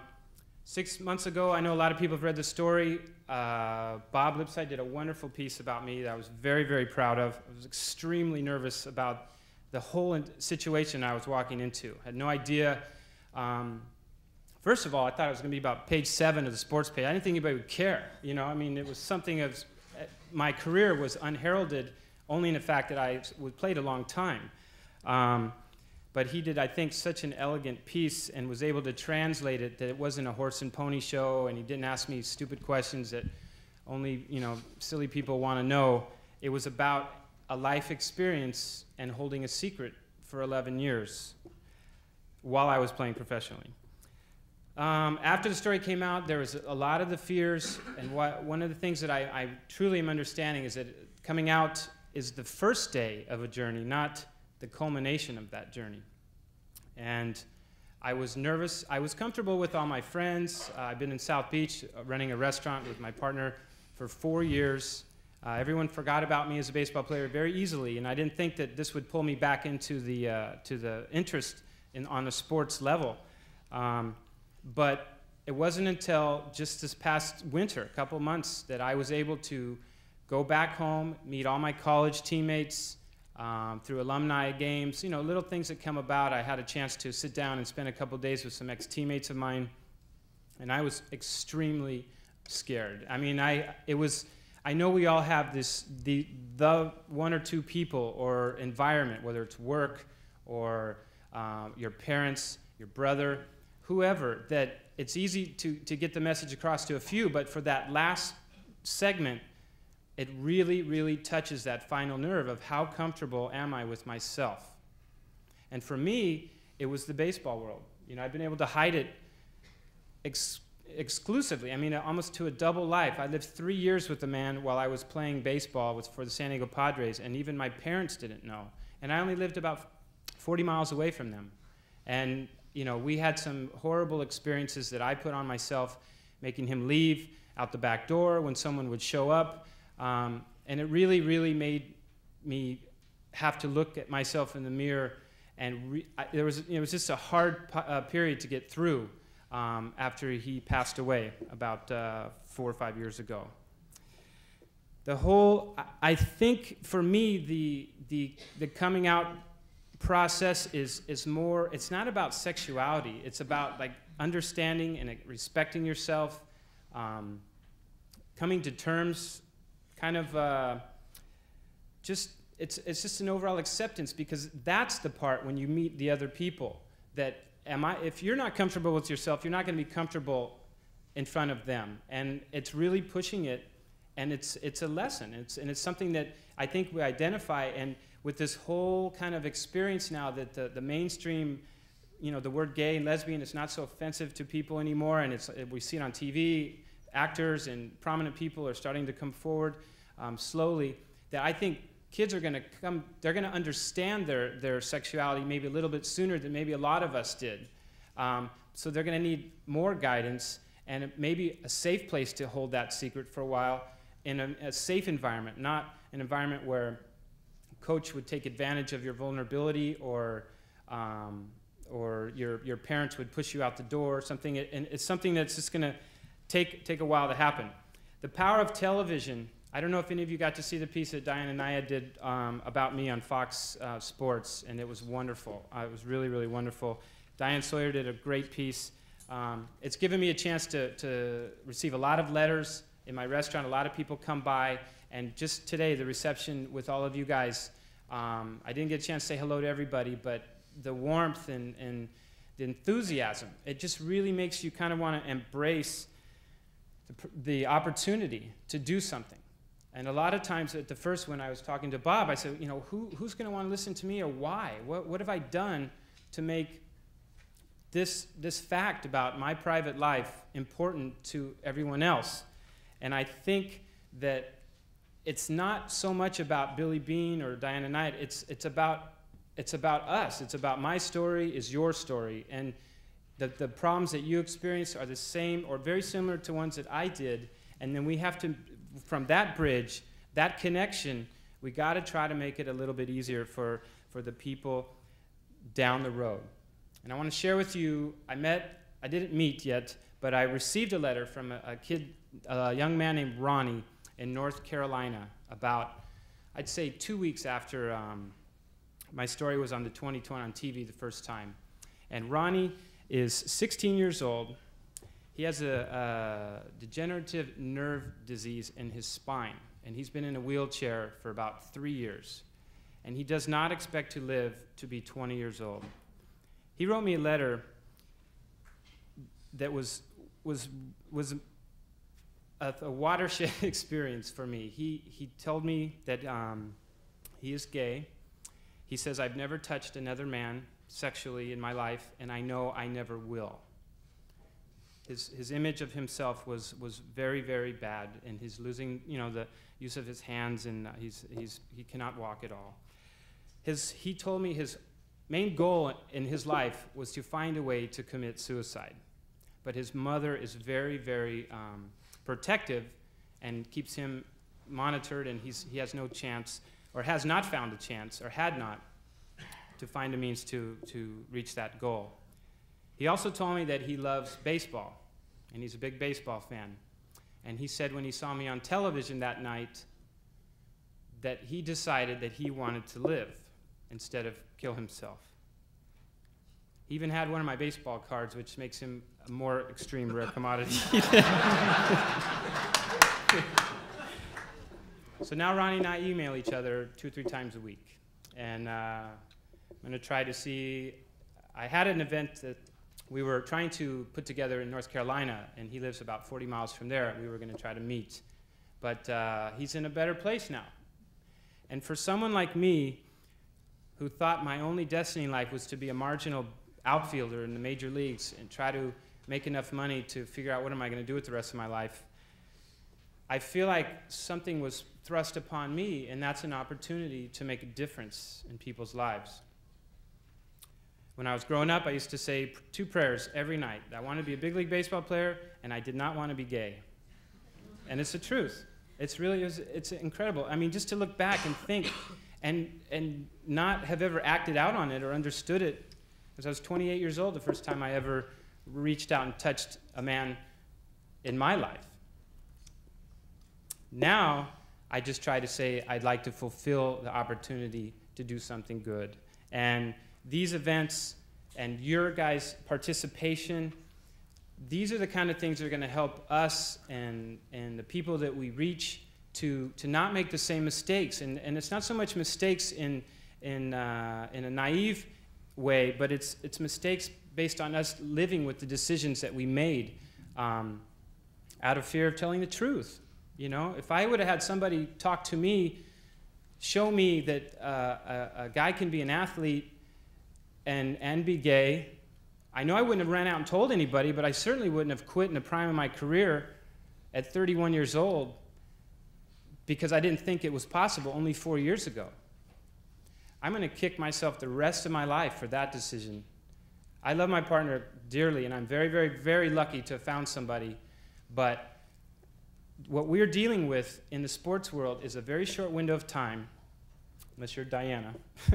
six months ago, I know a lot of people have read the story. Uh, Bob Lipsyte did a wonderful piece about me that I was very, very proud of. I was extremely nervous about the whole situation I was walking into. I had no idea. Um, First of all, I thought it was going to be about page seven of the sports page. I didn't think anybody would care. You know, I mean, it was something of, my career was unheralded only in the fact that I played a long time. Um, but he did, I think, such an elegant piece and was able to translate it that it wasn't a horse and pony show, and he didn't ask me stupid questions that only, you know, silly people want to know. It was about a life experience and holding a secret for eleven years while I was playing professionally. Um, after the story came out, there was a lot of the fears, and what, one of the things that I, I truly am understanding is that coming out is the first day of a journey, not the culmination of that journey. And I was nervous. I was comfortable with all my friends. Uh, I've been in South Beach uh, running a restaurant with my partner for four years. Uh, everyone forgot about me as a baseball player very easily, and I didn't think that this would pull me back into the, uh, to the interest in, on a sports level. Um, But it wasn't until just this past winter, a couple months, that I was able to go back home, meet all my college teammates um, through alumni games, you know, little things that come about. I had a chance to sit down and spend a couple days with some ex-teammates of mine, and I was extremely scared. I mean, I, it was, I know we all have this, the, the one or two people or environment, whether it's work or uh, your parents, your brother, whoever, that it's easy to, to get the message across to a few, but for that last segment, it really, really touches that final nerve of how comfortable am I with myself. And for me, it was the baseball world. You know, I've been able to hide it ex exclusively. I mean, almost to a double life. I lived three years with the man while I was playing baseball with, for the San Diego Padres, and even my parents didn't know. And I only lived about forty miles away from them. And you know, we had some horrible experiences that I put on myself, making him leave out the back door when someone would show up. Um, and it really, really made me have to look at myself in the mirror. And re I, there was, it was just a hard uh, period to get through um, after he passed away about uh, four or five years ago. The whole, I, I think for me, the, the, the coming out process is, is more, it's not about sexuality. It's about like understanding and respecting yourself, um, coming to terms, kind of uh, just, it's, it's just an overall acceptance, because that's the part when you meet the other people that, am I, if you're not comfortable with yourself, you're not going to be comfortable in front of them. And it's really pushing it, and it's, it's a lesson. It's, and it's something that I think we identify, and with this whole kind of experience now that the, the mainstream, you know, the word gay and lesbian is not so offensive to people anymore, and it's, we see it on T V, actors and prominent people are starting to come forward um, slowly, that I think kids are going to come, they're going to understand their, their sexuality maybe a little bit sooner than maybe a lot of us did. Um, so they're going to need more guidance, and maybe a safe place to hold that secret for a while, in a, a safe environment, not an environment where coach would take advantage of your vulnerability, or um, or your your parents would push you out the door or something. And it's something that's just going to take take a while to happen. The power of television. I don't know if any of you got to see the piece that Diane and Naya did um, about me on Fox uh, Sports, and it was wonderful. Uh, it was really, really wonderful. Diane Sawyer did a great piece. Um, it's given me a chance to, to receive a lot of letters in my restaurant. A lot of people come by, and just today, the reception with all of you guys, um, I didn't get a chance to say hello to everybody, but the warmth and, and the enthusiasm, it just really makes you kind of want to embrace the, the opportunity to do something. And a lot of times at the first, when I was talking to Bob, I said, you know, who, who's going to want to listen to me, or why? What, what have I done to make this, this fact about my private life important to everyone else? And I think that it's not so much about Billy Beane or Diana Knight. It's, it's, about, it's about us. It's about my story is your story. And the, the problems that you experience are the same or very similar to ones that I did. And then we have to, from that bridge, that connection, we got to try to make it a little bit easier for, for the people down the road. And I want to share with you, I met, I didn't meet yet, but I received a letter from a, a kid, a young man named Ronnie in North Carolina about, I'd say, two weeks after um, my story was on the twenty twenty on T V the first time. And Ronnie is sixteen years old. He has a, a degenerative nerve disease in his spine, and he's been in a wheelchair for about three years. And he does not expect to live to be twenty years old. He wrote me a letter that was, was, was a, a watershed experience for me. He, he told me that um, he is gay. He says, I've never touched another man sexually in my life, and I know I never will. His, his image of himself was, was very, very bad, and he's losing, you know, the use of his hands, and uh, he's, he's, he cannot walk at all. His, he told me his main goal in his life was to find a way to commit suicide. But his mother is very, very um, protective and keeps him monitored, and he's, he has no chance, or has not found a chance, or had not, to find a means to, to reach that goal. He also told me that he loves baseball, and he's a big baseball fan. And he said when he saw me on television that night that he decided that he wanted to live instead of kill himself. He even had one of my baseball cards, which makes him a more extreme rare commodity. So now Ronnie and I email each other two or three times a week. And uh, I'm going to try to see, I had an event that we were trying to put together in North Carolina, and he lives about forty miles from there, and we were going to try to meet. But uh, he's in a better place now. And for someone like me, who thought my only destiny in life was to be a marginal outfielder in the major leagues and try to make enough money to figure out what am I going to do with the rest of my life, I feel like something was thrust upon me, and that's an opportunity to make a difference in people's lives. When I was growing up, I used to say two prayers every night. I wanted to be a big league baseball player, and I did not want to be gay. And it's the truth. It's really, it's, it's incredible. I mean, just to look back and think, and, and not have ever acted out on it or understood it, because I was twenty-eight years old the first time I ever reached out and touched a man in my life. Now, I just try to say I'd like to fulfill the opportunity to do something good And these events and your guys' participation, these are the kind of things that are going to help us and, and the people that we reach to, to not make the same mistakes. And, and it's not so much mistakes in, in, uh, in a naive way, but it's, it's mistakes based on us living with the decisions that we made um, out of fear of telling the truth. You know, if I would have had somebody talk to me, show me that uh, a, a guy can be an athlete and, and be gay, I know I wouldn't have ran out and told anybody, but I certainly wouldn't have quit in the prime of my career at thirty-one years old because I didn't think it was possible only four years ago. I'm going to kick myself the rest of my life for that decision. I love my partner dearly, and I'm very, very, very lucky to have found somebody, but what we're dealing with in the sports world is a very short window of time, unless you're Diana.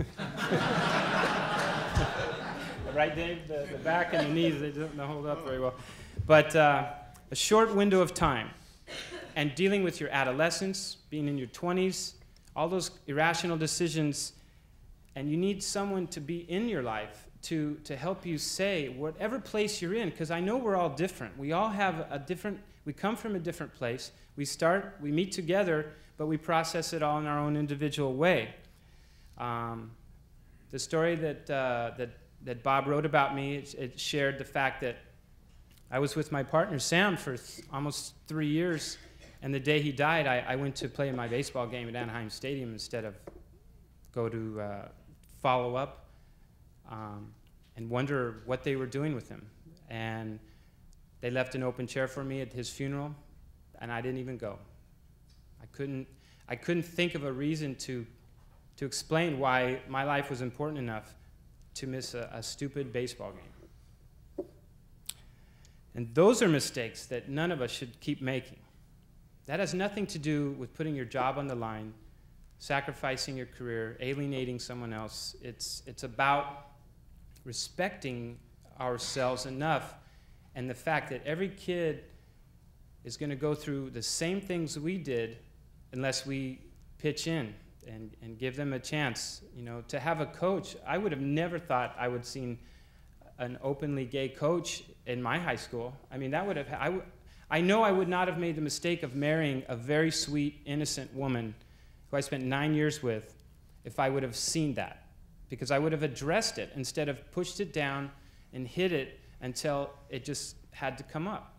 Right, Dave? The, the back and the knees, they don't hold up very well. But uh, a short window of time. And dealing with your adolescence, being in your twenties, all those irrational decisions, and you need someone to be in your life to, to help you say whatever place you're in, because I know we're all different. We all have a different, we come from a different place. We start, we meet together, but we process it all in our own individual way. Um, the story that, uh, that that Bob wrote about me, it, it shared the fact that I was with my partner Sam for th almost three years, and the day he died, I, I went to play my baseball game at Anaheim Stadium instead of go to uh, follow up um, and wonder what they were doing with him. And they left an open chair for me at his funeral, and I didn't even go. I couldn't, I couldn't think of a reason to, to explain why my life was important enough to miss a, a stupid baseball game. And those are mistakes that none of us should keep making. That has nothing to do with putting your job on the line, sacrificing your career, alienating someone else. It's, it's about respecting ourselves enough and the fact that every kid is going to go through the same things we did unless we pitch in and, and give them a chance. You know, to have a coach, I would have never thought I would seen an openly gay coach in my high school. I mean, that would have, I, w I know I would not have made the mistake of marrying a very sweet, innocent woman who I spent nine years with if I would have seen that, because I would have addressed it instead of pushed it down and hid it until it just had to come up.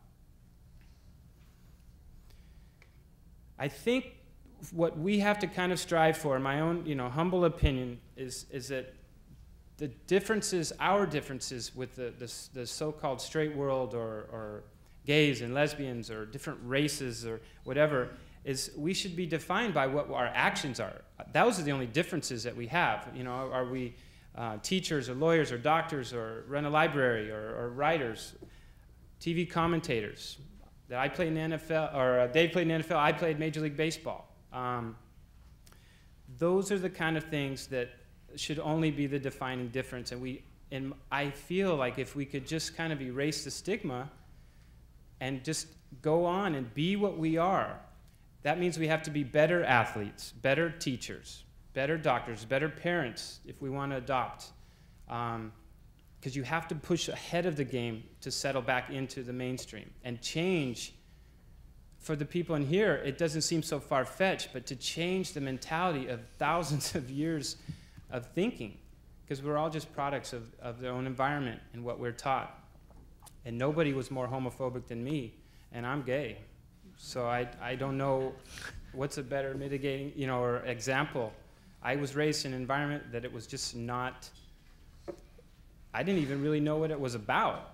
I think what we have to kind of strive for, in my own, you know, humble opinion, is, is that the differences, our differences with the, the, the so-called straight world or, or gays and lesbians or different races or whatever, is we should be defined by what our actions are. Those are the only differences that we have. You know, are we uh, teachers or lawyers or doctors or run a library or, or writers, T V commentators? That I played in the N F L, or uh, Dave played in the N F L, I played Major League Baseball. Um, those are the kind of things that should only be the defining difference. And we, and I feel like if we could just kind of erase the stigma and just go on and be what we are, that means we have to be better athletes, better teachers, better doctors, better parents if we want to adopt. Um, because you have to push ahead of the game to settle back into the mainstream and change. For the people in here, it doesn't seem so far-fetched, but to change the mentality of thousands of years of thinking, because we're all just products of, of their own environment and what we're taught. And nobody was more homophobic than me, and I'm gay. So I, I don't know what's a better mitigating, you know, or example. I was raised in an environment that it was just not, I didn't even really know what it was about.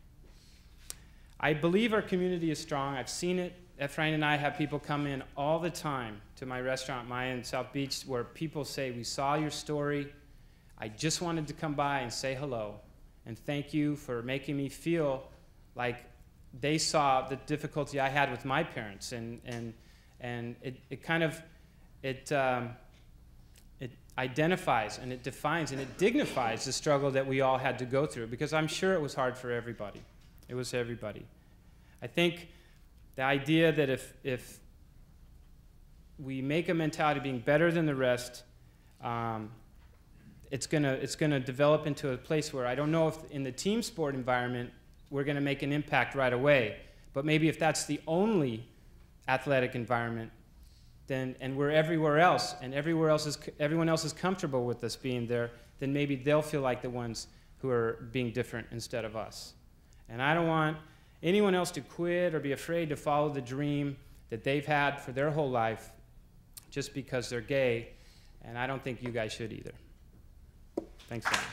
I believe our community is strong. I've seen it. Efrain and I have people come in all the time to my restaurant, Maya in South Beach, where people say, we saw your story. I just wanted to come by and say hello. And thank you for making me feel like they saw the difficulty I had with my parents. And, and, and it, it kind of, it, um, it identifies and it defines and it dignifies the struggle that we all had to go through, because I'm sure it was hard for everybody. It was everybody. I think the idea that if, if we make a mentality of being better than the rest, um, it's gonna it's gonna develop into a place where I don't know if in the team sport environment we're gonna make an impact right away, but maybe if that's the only athletic environment, then and we're everywhere else, and everywhere else is everyone else is comfortable with us being there, then maybe they'll feel like the ones who are being different instead of us. And I don't want anyone else to quit or be afraid to follow the dream that they've had for their whole life just because they're gay, and I don't think you guys should either. Thanks, Dan.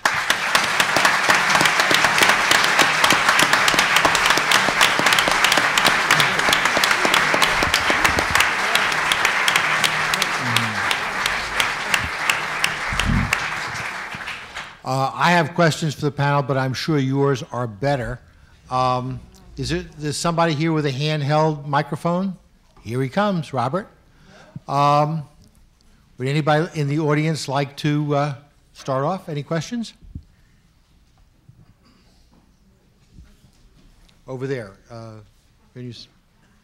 Uh, I have questions for the panel, but I'm sure yours are better. Um, is it, there's somebody here with a handheld microphone? Here he comes, Robert. Um, would anybody in the audience like to uh, start off? Any questions? Over there. Uh, can you s-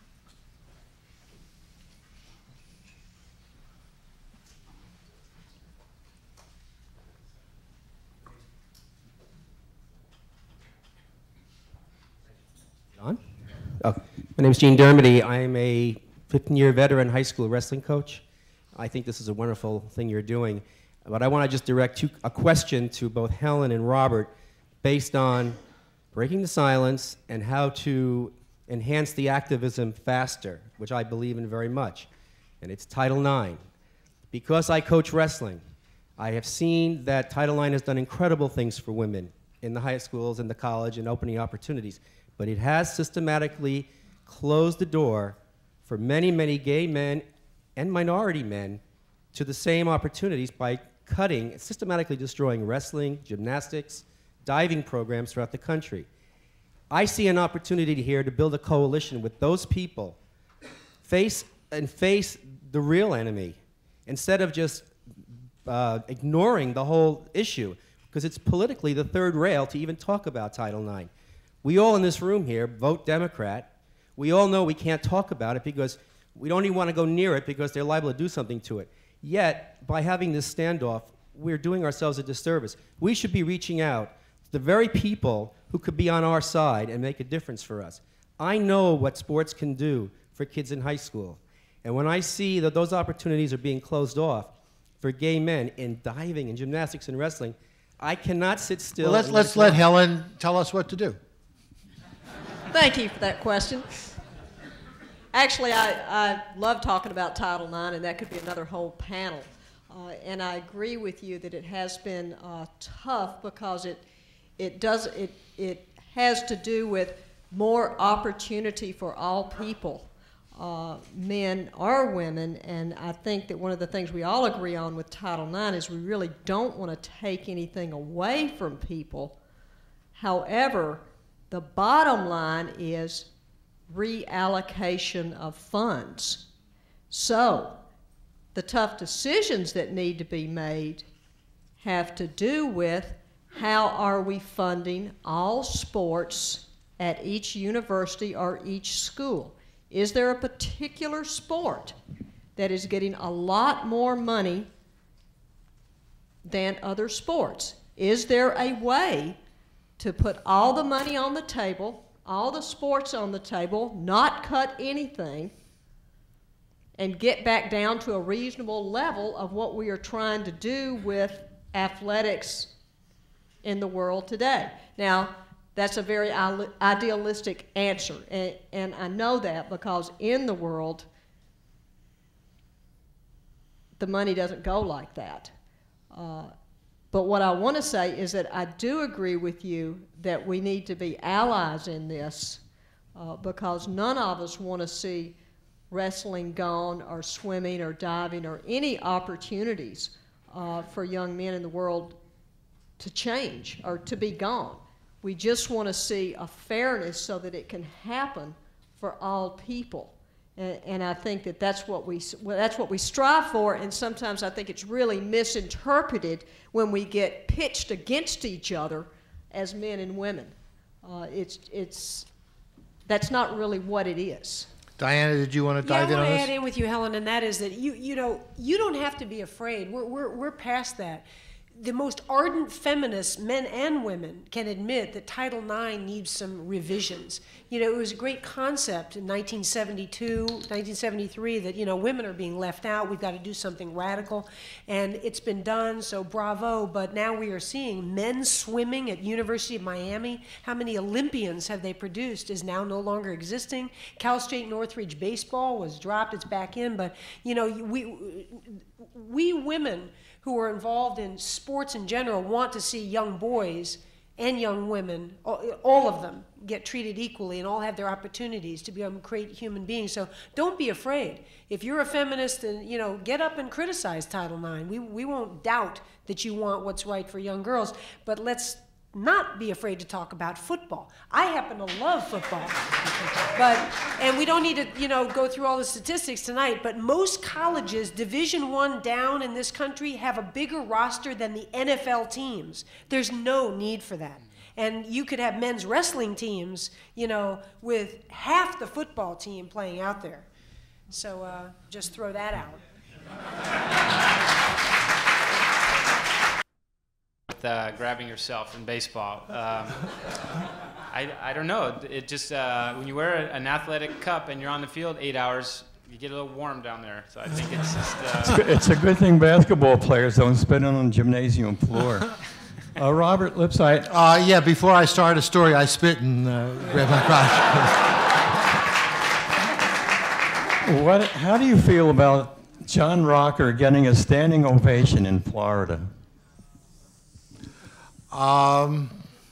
On? Oh, my name is Gene Dermody. I am a fifteen-year veteran high school wrestling coach. I think this is a wonderful thing you're doing. But I want to just direct two, a question to both Helen and Robert based on breaking the silence and how to enhance the activism faster, which I believe in very much. And it's Title nine. Because I coach wrestling, I have seen that Title nine has done incredible things for women in the high schools and the college and opening opportunities. But it has systematically closed the door for many, many gay men and minority men to the same opportunities by cutting, systematically destroying wrestling, gymnastics, diving programs throughout the country. I see an opportunity here to build a coalition with those people, face and face the real enemy, instead of just uh, ignoring the whole issue, because it's politically the third rail to even talk about Title nine. We all in this room here vote Democrat. We all know we can't talk about it because we don't even want to go near it because they're liable to do something to it. Yet, by having this standoff, we're doing ourselves a disservice. We should be reaching out to the very people who could be on our side and make a difference for us. I know what sports can do for kids in high school. And when I see that those opportunities are being closed off for gay men in diving and gymnastics and wrestling, I cannot sit still. Well, let's and let's let Helen tell us what to do. Thank you for that question. Actually, I, I love talking about Title nine, and that could be another whole panel. Uh, and I agree with you that it has been uh, tough because it, it, does, it, it has to do with more opportunity for all people, uh, men or women. And I think that one of the things we all agree on with Title nine is we really don't want to take anything away from people. However, the bottom line is reallocation of funds. So the tough decisions that need to be made have to do with how are we funding all sports at each university or each school. Is there a particular sport that is getting a lot more money than other sports? Is there a way to put all the money on the table, all the sports on the table, not cut anything, and get back down to a reasonable level of what we are trying to do with athletics in the world today? Now, that's a very idealistic answer, and, and I know that because in the world, the money doesn't go like that. Uh, But what I want to say is that I do agree with you that we need to be allies in this uh, because none of us want to see wrestling gone or swimming or diving or any opportunities uh, for young men in the world to change or to be gone. We just want to see a fairness so that it can happen for all people. And, and I think that that's what we well, that's what we strive for. And sometimes I think it's really misinterpreted when we get pitched against each other as men and women. Uh, it's it's that's not really what it is. Diana, did you want to Yeah, dive in I on want to this? add in with you, Helen, and that is that you you know you don't have to be afraid. We're we're we're past that. the most ardent feminists, men and women, can admit that Title nine needs some revisions. You know, it was a great concept in nineteen seventy-two, nineteen seventy-three that, you know, women are being left out, we've got to do something radical, and it's been done, so bravo, but now we are seeing men swimming at University of Miami. How many Olympians have they produced is now no longer existing. Cal State Northridge baseball was dropped, it's back in, but, you know, we, we women who are involved in sports in general want to see young boys and young women, all of them, get treated equally and all have their opportunities to become great human beings. So don't be afraid. If you're a feminist, then, you know, get up and criticize Title nine. We, we won't doubt that you want what's right for young girls, but let's not be afraid to talk about football. I happen to love football, but, and we don't need to, you know, go through all the statistics tonight, but most colleges, Division One down in this country, have a bigger roster than the N F L teams. There's no need for that. And you could have men's wrestling teams, you know, with half the football team playing out there. So uh, just throw that out. Uh, grabbing yourself in baseball. Um, I, I don't know. It just, uh, when you wear an athletic cup and you're on the field eight hours, you get a little warm down there. So I think it's just... Uh, it's a good thing basketball players don't spit on the gymnasium floor. Uh, Robert Lipsyte. Uh, yeah, before I start a story, I spit and uh, grab my crotch. What, how do you feel about John Rocker getting a standing ovation in Florida? Um,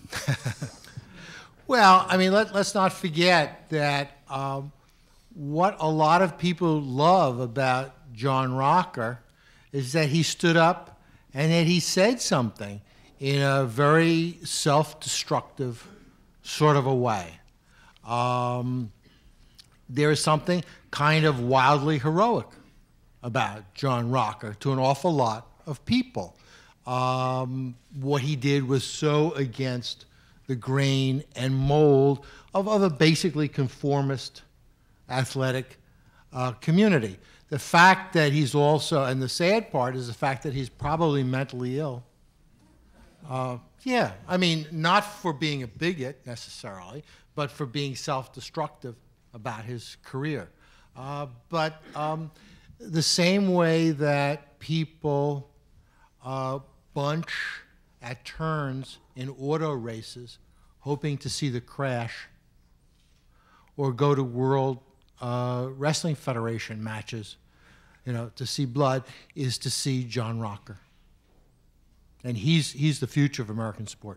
well, I mean, let, let's not forget that um, what a lot of people love about John Rocker is that he stood up and that he said something in a very self-destructive sort of a way. Um, there is something kind of wildly heroic about John Rocker to an awful lot of people. Um, what he did was so against the grain and mold of, of a basically conformist athletic uh, community. The fact that he's also, and the sad part is the fact that he's probably mentally ill. Uh, yeah, I mean, not for being a bigot necessarily, but for being self-destructive about his career. Uh, but um, the same way that people uh, bunch at turns in auto races, hoping to see the crash, or go to World uh, Wrestling Federation matches, you know, to see blood, is to see John Rocker. And he's, he's the future of American sport.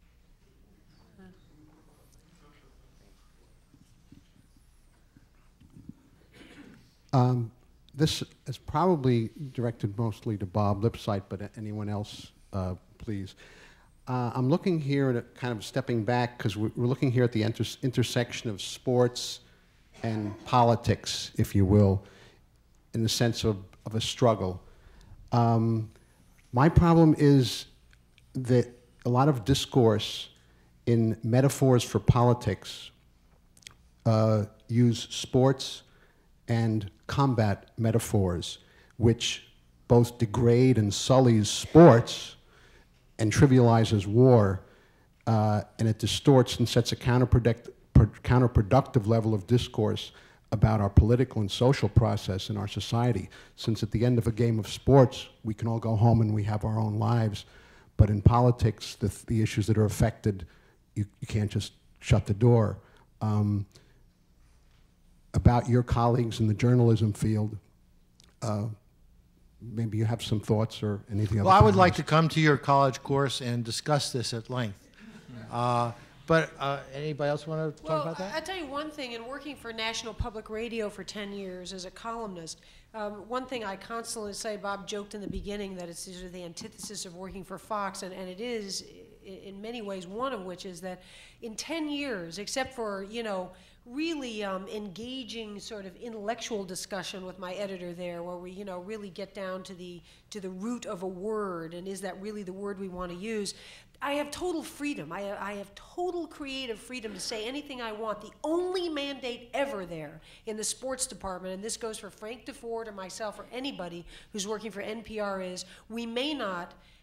Um, this is probably directed mostly to Bob Lipsyte, but anyone else, uh, please. Uh, I'm looking here at a, kind of stepping back, because we're, we're looking here at the inter intersection of sports and politics, if you will, in the sense of, of a struggle. Um, my problem is that a lot of discourse in metaphors for politics uh, use sports and combat metaphors, which both degrade and sullies sports and trivializes war, uh, and it distorts and sets a counterproductive, counterproductive level of discourse about our political and social process in our society. Since at the end of a game of sports, we can all go home and we have our own lives, but in politics, the, the issues that are affected, you, you can't just shut the door. Um, about your colleagues in the journalism field, uh, maybe you have some thoughts or anything else. Well, I would like to come to your college course and discuss this at length. Uh, but uh, anybody else want to talk well, about that? I'll tell you one thing, in working for National Public Radio for ten years as a columnist, um, one thing I constantly say, Bob joked in the beginning that it's sort of the antithesis of working for Fox, and, and it is in many ways, one of which is that in ten years, except for, you know, really um, engaging sort of intellectual discussion with my editor there, where we, you know, really get down to the to the root of a word, and is that really the word we want to use? I have total freedom. I, I have total creative freedom to say anything I want. The only mandate ever there in the sports department, and this goes for Frank DeFord or myself or anybody who's working for N P R, is we may not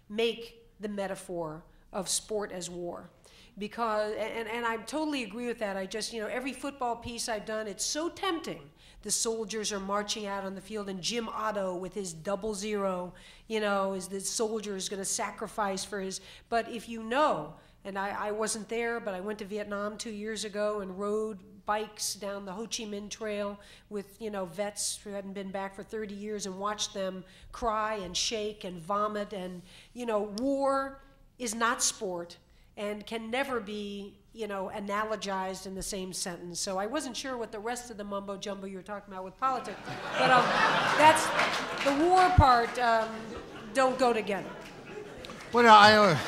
make the metaphor of sport as war. Because, and, and I totally agree with that. I just, you know, every football piece I've done, it's so tempting. The soldiers are marching out on the field, and Jim Otto with his double zero, you know, is the soldier is going to sacrifice for his, but if you know, and I, I wasn't there, but I went to Vietnam two years ago and rode bikes down the Ho Chi Minh Trail with, you know, vets who hadn't been back for thirty years and watched them cry and shake and vomit. And, you know, war is not sport and can never be, you know, analogized in the same sentence. So I wasn't sure what the rest of the mumbo jumbo you were talking about with politics, but um, that's, the war part um, don't go together. Well, no, I, uh,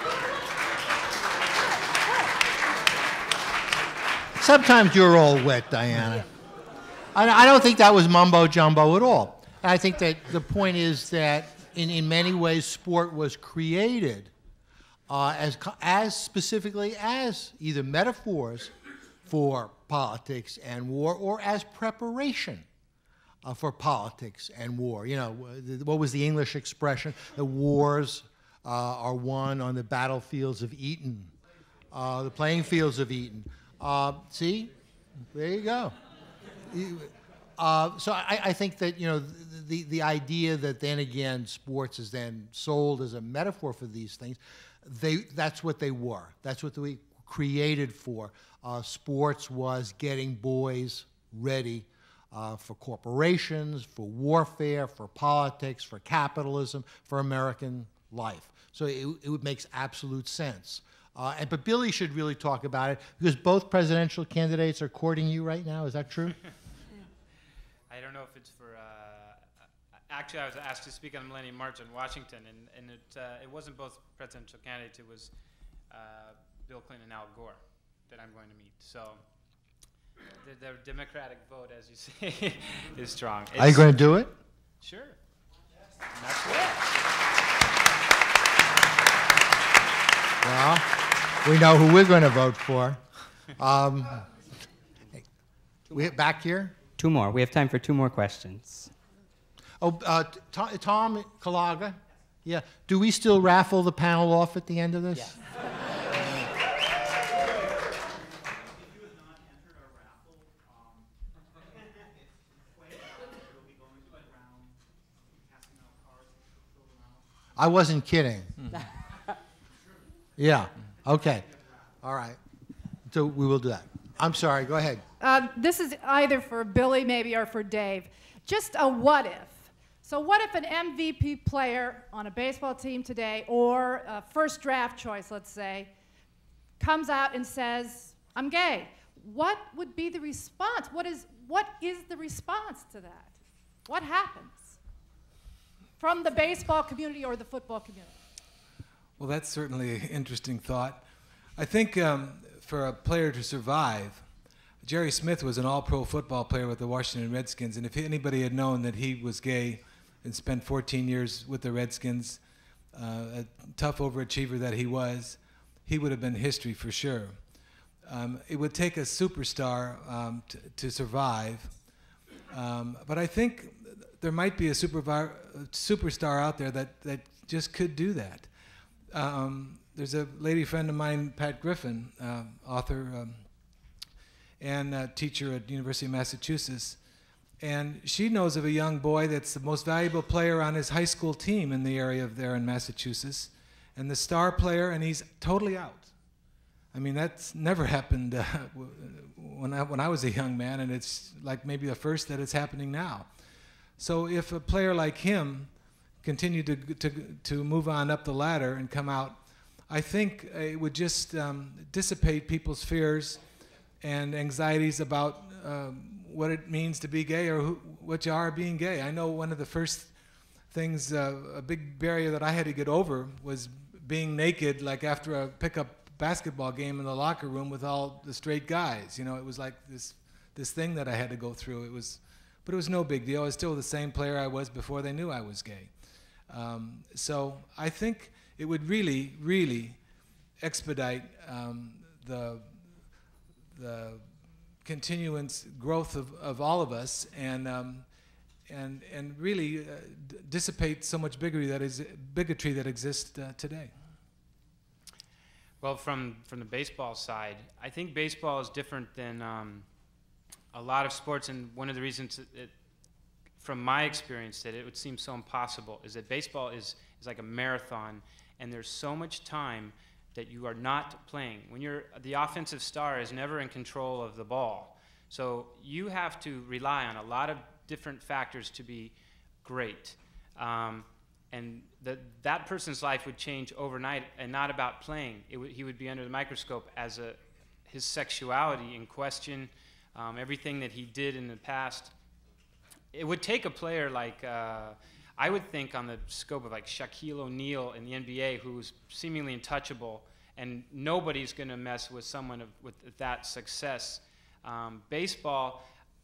sometimes you're all wet, Diana. I, I don't think that was mumbo jumbo at all. I think that the point is that in, in many ways sport was created uh, as, as specifically as either metaphors for politics and war or as preparation uh, for politics and war. You know, what was the English expression? The wars uh, are won on the battlefields of Eton, uh, the playing fields of Eton. Uh, see, there you go. Uh, so I, I think that, you know, the, the idea that then again sports is then sold as a metaphor for these things, they, that's what they were. That's what they created for. Uh, sports was getting boys ready uh, for corporations, for warfare, for politics, for capitalism, for American life. So it, it makes absolute sense. Uh, and, but Billy should really talk about it because both presidential candidates are courting you right now. Is that true? I don't know if it's for. Uh, actually, I was asked to speak on the Millennium March in Washington, and, and it uh, it wasn't both presidential candidates. It was uh, Bill Clinton and Al Gore that I'm going to meet. So the, the Democratic vote, as you say, is strong. It's, are you going to do it? Sure. And that's it. Well, we know who we're going to vote for. Um, we back here? Two more. We have time for two more questions. Oh, uh, Tom, Tom Kalaga? Yeah. Do we still raffle the panel off at the end of this? Yes. I wasn't kidding. Yeah. Okay. All right. So we will do that. I'm sorry. Go ahead. Uh, this is either for Billy, maybe, or for Dave. Just a what if. So what if an M V P player on a baseball team today, or a first draft choice, let's say, comes out and says, I'm gay? What would be the response? What is, what is the response to that? What happens from the baseball community or the football community? Well, that's certainly an interesting thought. I think um, for a player to survive, Jerry Smith was an all-pro football player with the Washington Redskins, and if anybody had known that he was gay and spent fourteen years with the Redskins, uh, a tough overachiever that he was, he would have been history for sure. Um, it would take a superstar um, t- to survive, um, but I think there might be a supervi- superstar out there that, that just could do that. Um, there's a lady friend of mine, Pat Griffin, uh, author um, and uh, teacher at the University of Massachusetts, and she knows of a young boy that's the most valuable player on his high school team in the area of there in Massachusetts, and the star player, and he's totally out. I mean, that's never happened uh, when I, when I was a young man, and it's like maybe the first that it's happening now. So if a player like him continued to, to, to move on up the ladder and come out, I think it would just um, dissipate people's fears and anxieties about um, what it means to be gay or who, what you are being gay. I know one of the first things, uh, a big barrier that I had to get over was being naked, like after a pickup basketball game in the locker room with all the straight guys. You know, it was like this this thing that I had to go through. It was, but it was no big deal. I was still the same player I was before they knew I was gay. Um, so I think it would really, really expedite um, the the continuance growth of, of all of us, and um, and and really uh, d- dissipate so much bigotry that is bigotry that exists uh, today. Well, from from the baseball side, I think baseball is different than um, a lot of sports, and one of the reasons it, it, from my experience that it would seem so impossible is that baseball is is like a marathon, and there's so much time that you are not playing. When you're the offensive star is never in control of the ball, so you have to rely on a lot of different factors to be great, um, and that that person's life would change overnight, and not about playing. It w- he would be under the microscope as a his sexuality in question, um, everything that he did in the past. It would take a player like. Uh, I would think on the scope of like Shaquille O'Neal in the N B A, who's seemingly untouchable, and nobody's going to mess with someone of, with that success. Um, baseball,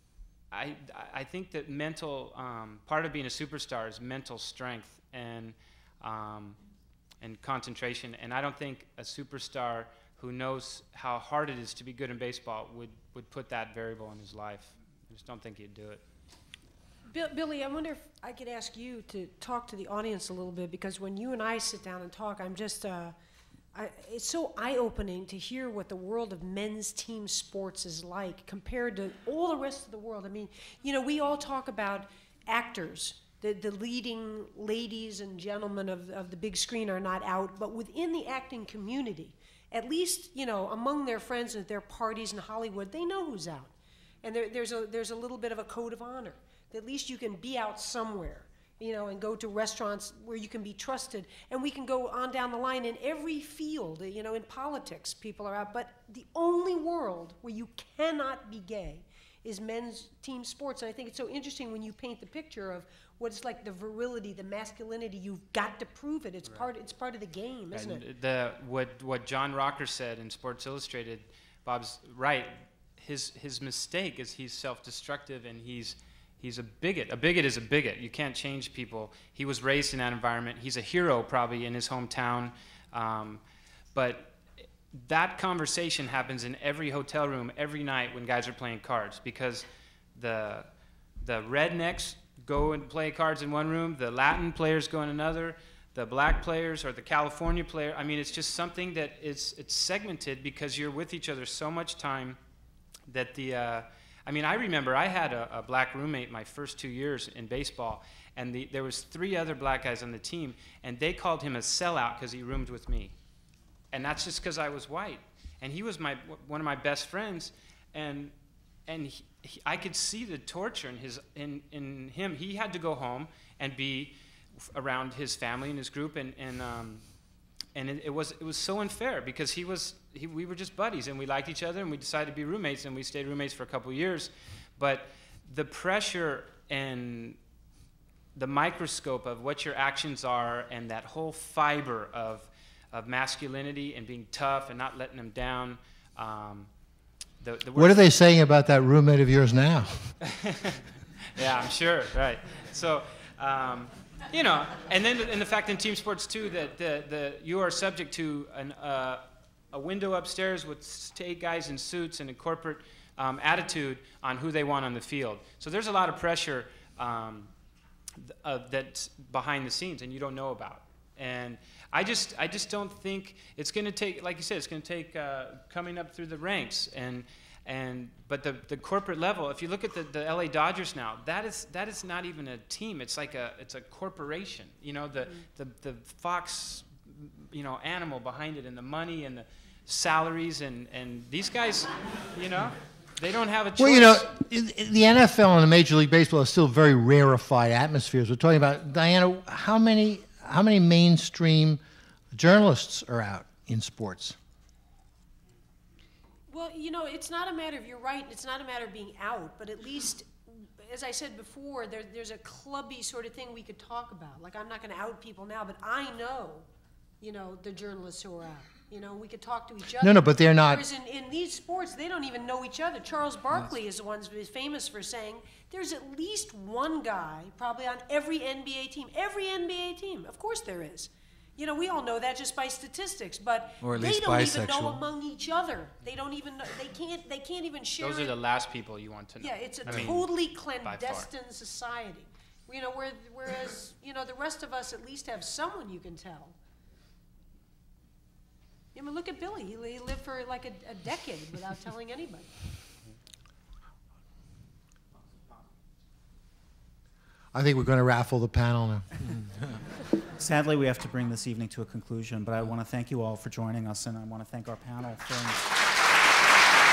I, I think that mental, um, part of being a superstar is mental strength and, um, and concentration, and I don't think a superstar who knows how hard it is to be good in baseball would, would put that variable in his life. I just don't think he'd do it. Bill, Billy, I wonder if I could ask you to talk to the audience a little bit, because when you and I sit down and talk, I'm just, uh, I, it's so eye-opening to hear what the world of men's team sports is like compared to all the rest of the world. I mean, you know, we all talk about actors. The, the leading ladies and gentlemen of, of the big screen are not out, but within the acting community, at least, you know, among their friends at their parties in Hollywood, they know who's out. And there, there's, a, there's a little bit of a code of honor. At least you can be out somewhere, you know, and go to restaurants where you can be trusted. And we can go on down the line in every field, you know, in politics, people are out. But the only world where you cannot be gay is men's team sports. And I think it's so interesting when you paint the picture of what it's like, the virility, the masculinity. You've got to prove it. It's right. part. It's part of the game, isn't and it? The what what John Rocker said in Sports Illustrated, Bob's right. His his mistake is he's self-destructive and he's He's a bigot. A bigot is a bigot. You can't change people. He was raised in that environment. He's a hero probably in his hometown. Um, but that conversation happens in every hotel room every night when guys are playing cards, because the, the rednecks go and play cards in one room, the Latin players go in another, the black players or the California player. I mean, it's just something that is it's segmented because you're with each other so much time that the... Uh, I mean, I remember I had a, a black roommate my first two years in baseball, and the, there was three other black guys on the team, and they called him a sellout because he roomed with me. And that's just because I was white. And he was my one of my best friends, and and he, he, I could see the torture in his in, in him. He had to go home and be around his family and his group, and and um, and it, it was it was so unfair because he was. He, we were just buddies, and we liked each other, and we decided to be roommates, and we stayed roommates for a couple of years. But the pressure and the microscope of what your actions are, and that whole fiber of, of masculinity and being tough and not letting them down. Um, the, the what are they saying about that roommate of yours now? Yeah, I'm sure, right. So, um, you know, and then and the fact in team sports, too, that the, the, you are subject to an... Uh, a window upstairs with eight guys in suits and a corporate um, attitude on who they want on the field. So there's a lot of pressure um, th- uh, that's behind the scenes and you don't know about. And I just, I just don't think it's going to take, like you said, it's going to take uh, coming up through the ranks. And, and but the, the corporate level, if you look at the, the L A Dodgers now, that is that is not even a team. It's like a it's a corporation. You know, the the, the Fox, you know, animal behind it, and the money and the salaries, and, and these guys, you know, they don't have a choice. Well, you know, in, in the N F L and the Major League Baseball are still very rarefied atmospheres. We're talking about, Diana, how many how many mainstream journalists are out in sports? Well, you know, it's not a matter of, you're right, it's not a matter of being out, but at least, as I said before, there, there's a clubby sort of thing we could talk about. Like, I'm not going to out people now, but I know, you know, the journalists who are out. You know, we could talk to each other. No, no, but they're not. Whereas in, in these sports, they don't even know each other. Charles Barkley yes. is the one who's famous for saying there's at least one guy probably on every N B A team. Every N B A team. Of course there is. You know, we all know that just by statistics, but or at they least don't bisexual. even know among each other. They don't even know, they can't they can't even share Those it. are the last people you want to know. Yeah, it's a I mean, totally clandestine society. You know, where, whereas, you know, the rest of us at least have someone you can tell. I mean, look at Billy. He, he lived for like a, a decade without telling anybody. I think we're going to raffle the panel now. Sadly, we have to bring this evening to a conclusion, but I want to thank you all for joining us, and I want to thank our panel for...